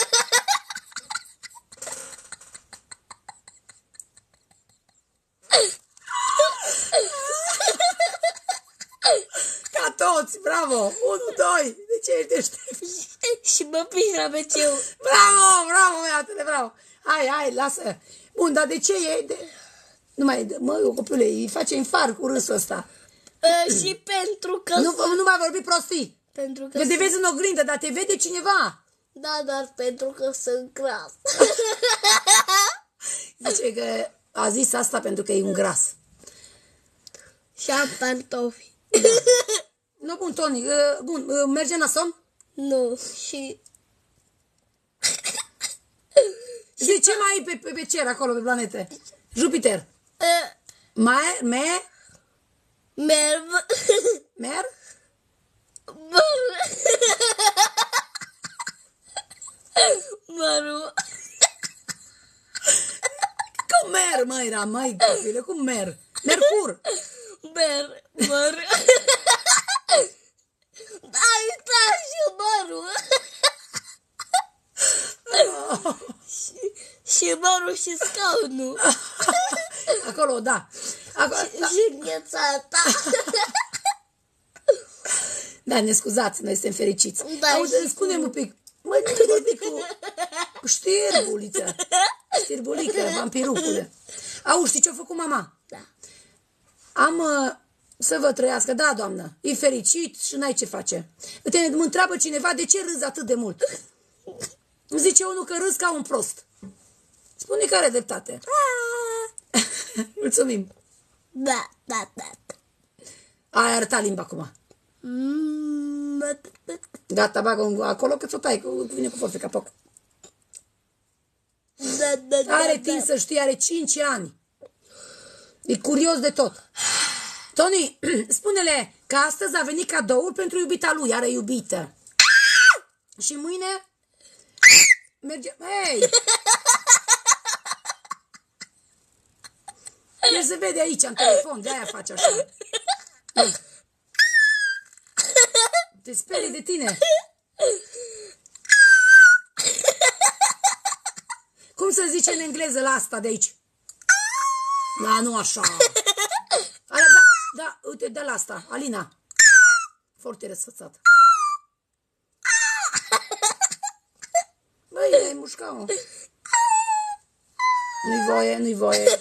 Ca toți, bravo! Unu, doi, de ce ești deștept? Și mă piși la ve ce-ul. Bravo, bravo, băiatule, bravo! Hai, hai, lasă! Bun, dar de ce e... De... Nu mai, mă, copile, îi face infar cu râsul ăsta. Uh, și pentru că... Nu, nu mai vorbi prostii. Pentru că... Că te vezi în oglindă, dar te vede cineva. Da, dar pentru că sunt gras. Zice că a zis asta pentru că e un gras. Și am pantofi. Da. Nu, bun, Tony, uh, bun, uh, mergem la somn? Nu, și... Zice, ce mai ai pe, pe, pe cer acolo, pe planete? Jupiter. Uh, Mai, me, merv... mer? Măr... Măru... Cum mer, mă, era, măi, copile, cum mer? Mercur. Mer... Măr... Ai stai și mărul. și, și mărul și scaunul. Acolo, da. Acolo, și, da. Și înghețata. Da, ne scuzați, noi suntem fericiți. Da, auzi, spune-mi un pic. Măi, tu vorbi cu, cu știrbuliță. Știrbulică, vampirucule. Auzi, știi ce-a făcut mama? Da. Am uh, să vă trăiască. Da, doamnă, e fericit și n-ai ce face. Uite, mă întreabă cineva de ce râzi atât de mult. Îmi zice unul că râzi ca un prost. Spune că are dreptate. Mulțumim. Da, da, da. Ai arătat limba acum. Mm, Gata, bagă acolo că ți-o tai, că vine cu forfeca, poc. da, da, da, Are da. timp să știi, are cinci ani. E curios de tot. Tony, spune-le că astăzi a venit cadoul pentru iubita lui, are iubită. Și mâine merge... Hei! El se vede aici, în telefon, de-aia face așa. Te sperii de tine. Cum se zice în engleză la asta de aici? Da, nu așa. Ala, da, da, uite, de la asta, Alina. Foarte răsățat. Băi, ai mușcat-o. Nu-i voie, nu-i voie.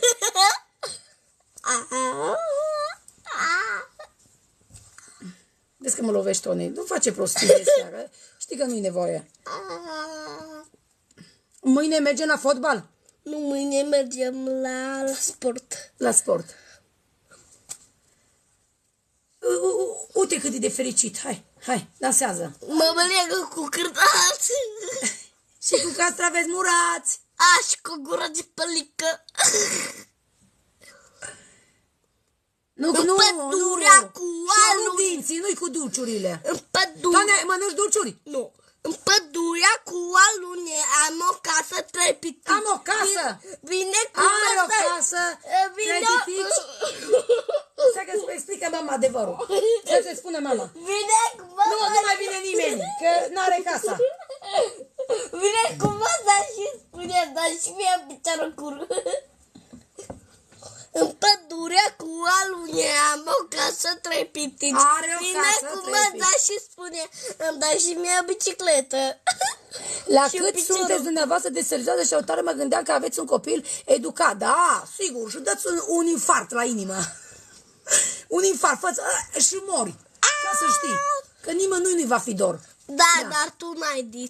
Vezi că mă lovești, Tony. Nu face prostii de seară. Știi că nu-i nevoie. Mâine mergem la fotbal? Nu, mâine mergem la, la sport. La sport. Uite cât e de fericit. Hai, hai, dansează. Mă mă leagă cu cârtați. Și cu castraveți murați. A, și cu gură de pălică. Nu, În nu, pădurea nu. cu Și alul. nu dinții, nu-i cu dulciurile. În pădurea... Doamne, mănânci dulciuri? Nu. În pădurea cu alune am o casă, trei pitici. Am o casă. Vine cu Are o măsă- casă, Vine... trei pitici. Să că îți explică mama adevărul. Să se spună mama. Vine cu măsă... Nu, nu mai vine nimeni, că n-are casa. Vine cu măsa și spune, dar și mie piciorul cură. În pădurea cu alune am o casă, trei pitici. Are o Vine casă, cu trei măsa pitici. și spune, îmi dai și mie o bicicletă. La Și cât piciorul. sunteți dumneavoastră de serioză și tare mă gândeam că aveți un copil educat. Da, sigur, și dați un, un infart la inimă. Un infart, fă și mori. Ca să știi. Că nimănui nu-i va fi dor. Da, Da. dar tu n-ai zis.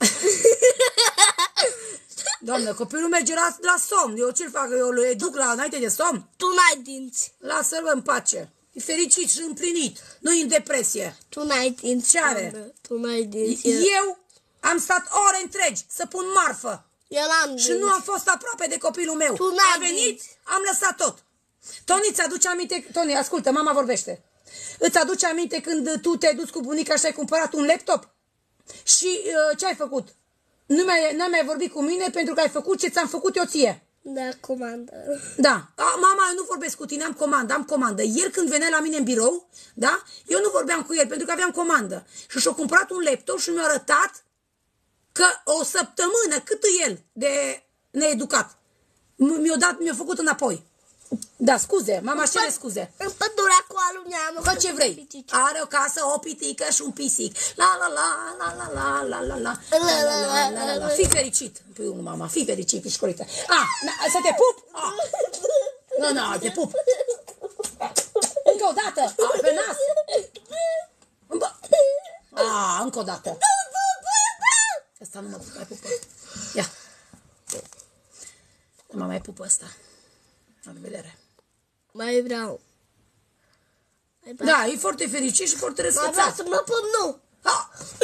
Doamnă, copilul merge la, la somn. Eu ce fac? Eu îl educ la înainte de somn? Tu n-ai dinți. Lasă-l în pace. E fericit și împlinit. Nu-i în depresie. Tu n-ai dinți. Ce are? Tu n-ai dinți. Eu am stat ore întregi să pun marfă. Eu am Și nu am fost aproape de copilul meu. Tu n-ai A venit, dinți. am lăsat tot. Toni, îți aduce aminte... Toni, ascultă, mama vorbește. Îți aduce aminte când tu te-ai dus cu bunica și ai cumpărat un laptop? Și uh, ce ai făcut? Nu mai, n-ai mai vorbit cu mine pentru că ai făcut ce ți-am făcut eu ție. Da, comandă. Da. A, mama, eu nu vorbesc cu tine, am comandă, am comandă. Ieri când venea la mine în birou, da, eu nu vorbeam cu el pentru că aveam comandă. Și și-a cumpărat un laptop și mi-a arătat că o săptămână, cât e el de needucat, mi-a dat, mi-a făcut înapoi. Da, scuze, mama își cere scuze. În pădurea cu alul neam. Fă ce vrei. Are o casă, o pitică și un pisic. La la la la la la la la la la la la la la. Fii fericit, mama, fii fericit, pișcoliță. Ah, să te pup? Ah. Nu, nu, te pup. Încă o dată. Ah, pe nas. Ah, încă o dată. Asta nu mă mai pupă. Ia. Nu mă mai pupă asta. La revedere. Mai vreau. Mai Da, e foarte fericit și foarte Mai vreau răsfățat. să mă pup, nu. Ah.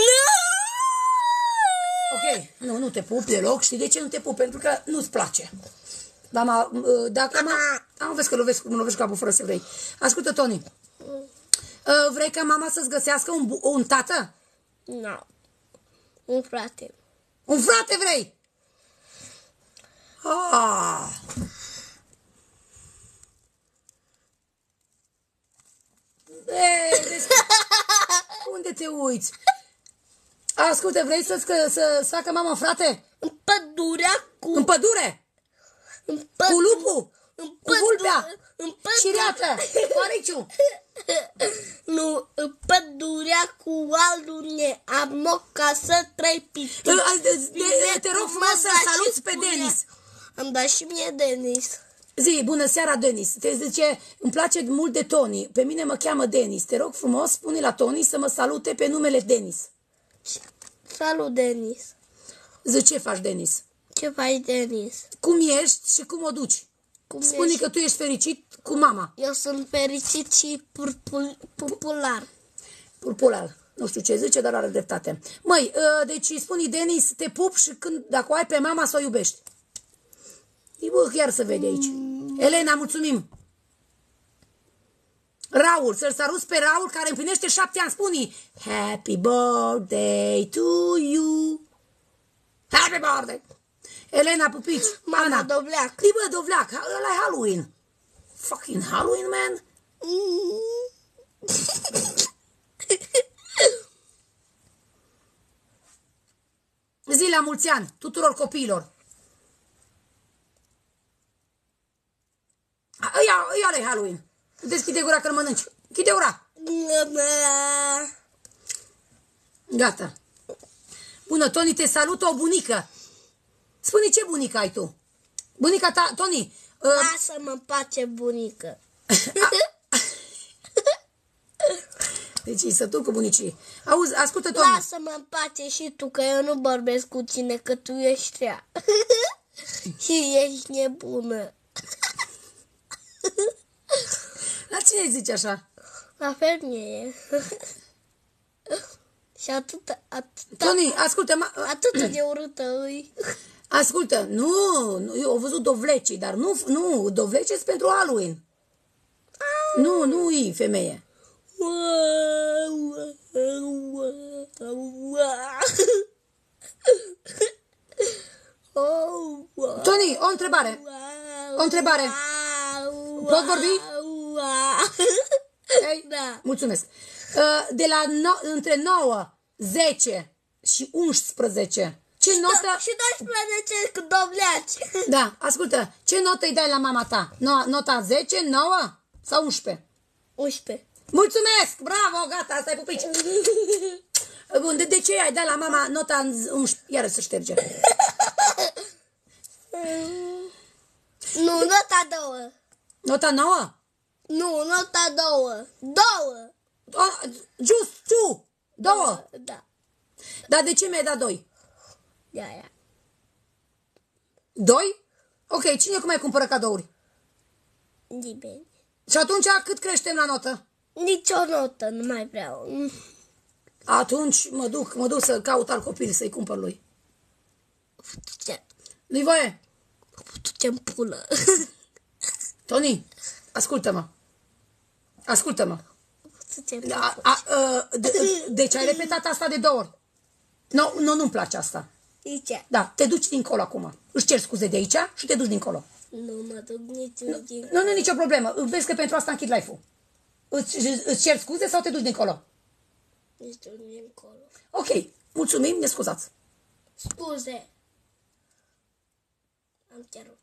Ok, nu, nu te pup deloc. Știi de ce nu te pup? Pentru că nu-ți place. Dar mă, dacă mă... Am vezi că lovesc, mă lovești capul fără să vrei. Ascultă, Toni. Vrei ca mama să-ți găsească un, bu- un tată? Nu. No. Un frate. Un frate vrei? Ah. Ei, vezi, unde te uiți? Ascultă, vrei să-ți să facă mama un frate? În pădurea cu... În pădure? În Cu lupul? În Cu vulpea? În Și reată? Cu ariciu? Nu, în pădurea cu alune am o casă, trei pitici. Te rog frumos să saluți pe Denis. Am dat și mie Denis. Zi, bună seara, Denis. Te zice, îmi place mult de Toni. Pe mine mă cheamă Denis. Te rog frumos, spune la Toni să mă salute pe numele Denis. Salut, Denis. Zice, ce faci, Denis? Ce faci, Denis? Cum ești și cum o duci? Cum Spune ești? că tu ești fericit cu mama. Eu sunt fericit și purpul, popular. Purpular. Nu știu ce zice, dar are dreptate. Măi, deci spune Denis, te pup și când, dacă o ai pe mama, să o iubești. E bă, chiar să vede aici. Mm. Elena, mulțumim. Raul, să-l saruți pe Raul care împlinește șapte ani. Spune Happy birthday to you. Happy birthday. Elena, pupici. Mama, Ana. dovleac. Dii bă, dovleac. Ăla e Halloween. Fucking Halloween, man. Zi la mulți ani tuturor copiilor. Ia, ia-le Halloween. Deschide gura că-l mănânci. Închide gura. Gata. Bună, Toni, te salută o bunică. Spune ce bunică ai tu? Bunica ta, Toni. Uh... Lasă-mă în pace, bunică. Deci e sătul cu bunicii. Auzi, ascultă, Toni. Lasă-mă în pace și tu, că eu nu vorbesc cu tine, că tu ești rea. Și ești nebună. La cine îi zici așa? La femeie. Și atât, atât, Toni, ascultă, ma... atât de urâtă îi. Ascultă, nu, nu, eu am văzut dovlecii, dar nu, nu, dovlecii pentru Halloween. Nu, nu e femeie. Toni, o întrebare. O întrebare. Pot vorbi? Ei? Da. Mulțumesc. De la no, între nouă, zece și unsprezece. Ce și notă? Și doisprezece cu dovleaci. Da, ascultă, ce notă îi dai la mama ta? No, nota zece, nouă sau unsprezece? unsprezece. Mulțumesc! Bravo, gata, asta e pupici. Bun, de, de ce ai dat la mama nota unsprezece? Iară să șterge. Nu, nota două. Nota nouă? Nu, nota două. Două. Oh, just two. Două. Da. Dar de ce mi-ai dat doi? De aia. Doi? Ok, cine cum mai cumpără cadouri? Nimeni. Și atunci cât creștem la notă? Nici o notă, nu mai vreau. Atunci mă duc, mă duc să caut alt copil să-i cumpăr lui. Ce? Nu-i voie? Ce-mi pulă. Toni, ascultă-mă. Ascultă-mă. Ce-mi A, a, a, de, deci ai repetat asta de două ori. Nu, no, nu, nu-mi place asta. De ce? Da, te duci dincolo acum. Își cer scuze de aici și te duci dincolo. Nu mă duc nici nu, dincolo. Nu, nu, nicio problemă. Vezi că pentru asta închid live-ul. Îți, îți cer scuze sau te duci dincolo? Nici nu dincolo. Ok, mulțumim, ne scuzați. Scuze. Am cerut.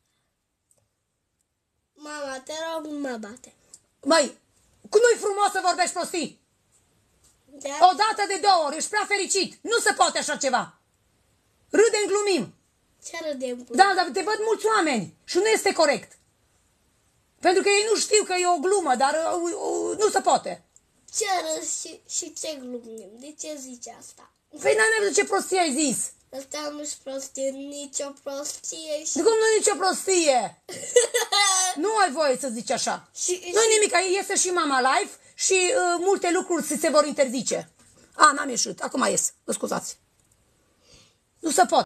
Mama, te rog, nu mă bate. Măi, cum nu-i frumos să vorbești prostii? Da? O dată de două ori, ești prea fericit. Nu se poate așa ceva. Râdem, glumim. Ce râdem? Da, dar te văd mulți oameni și nu este corect. Pentru că ei nu știu că e o glumă, dar uh, uh, nu se poate. Ce râs și, și ce glumim? De ce zici asta? Păi n-ai văzut ce prostie ai zis. Asta nu-și prostie, nicio prostie și... De cum nu nicio prostie? Nu ai voie să zici așa. și, Nu-i și... nimic, iese și mama live și uh, multe lucruri se, se vor interzice. A, n-am ieșit, acum ies, mă scuzați. Nu se poate.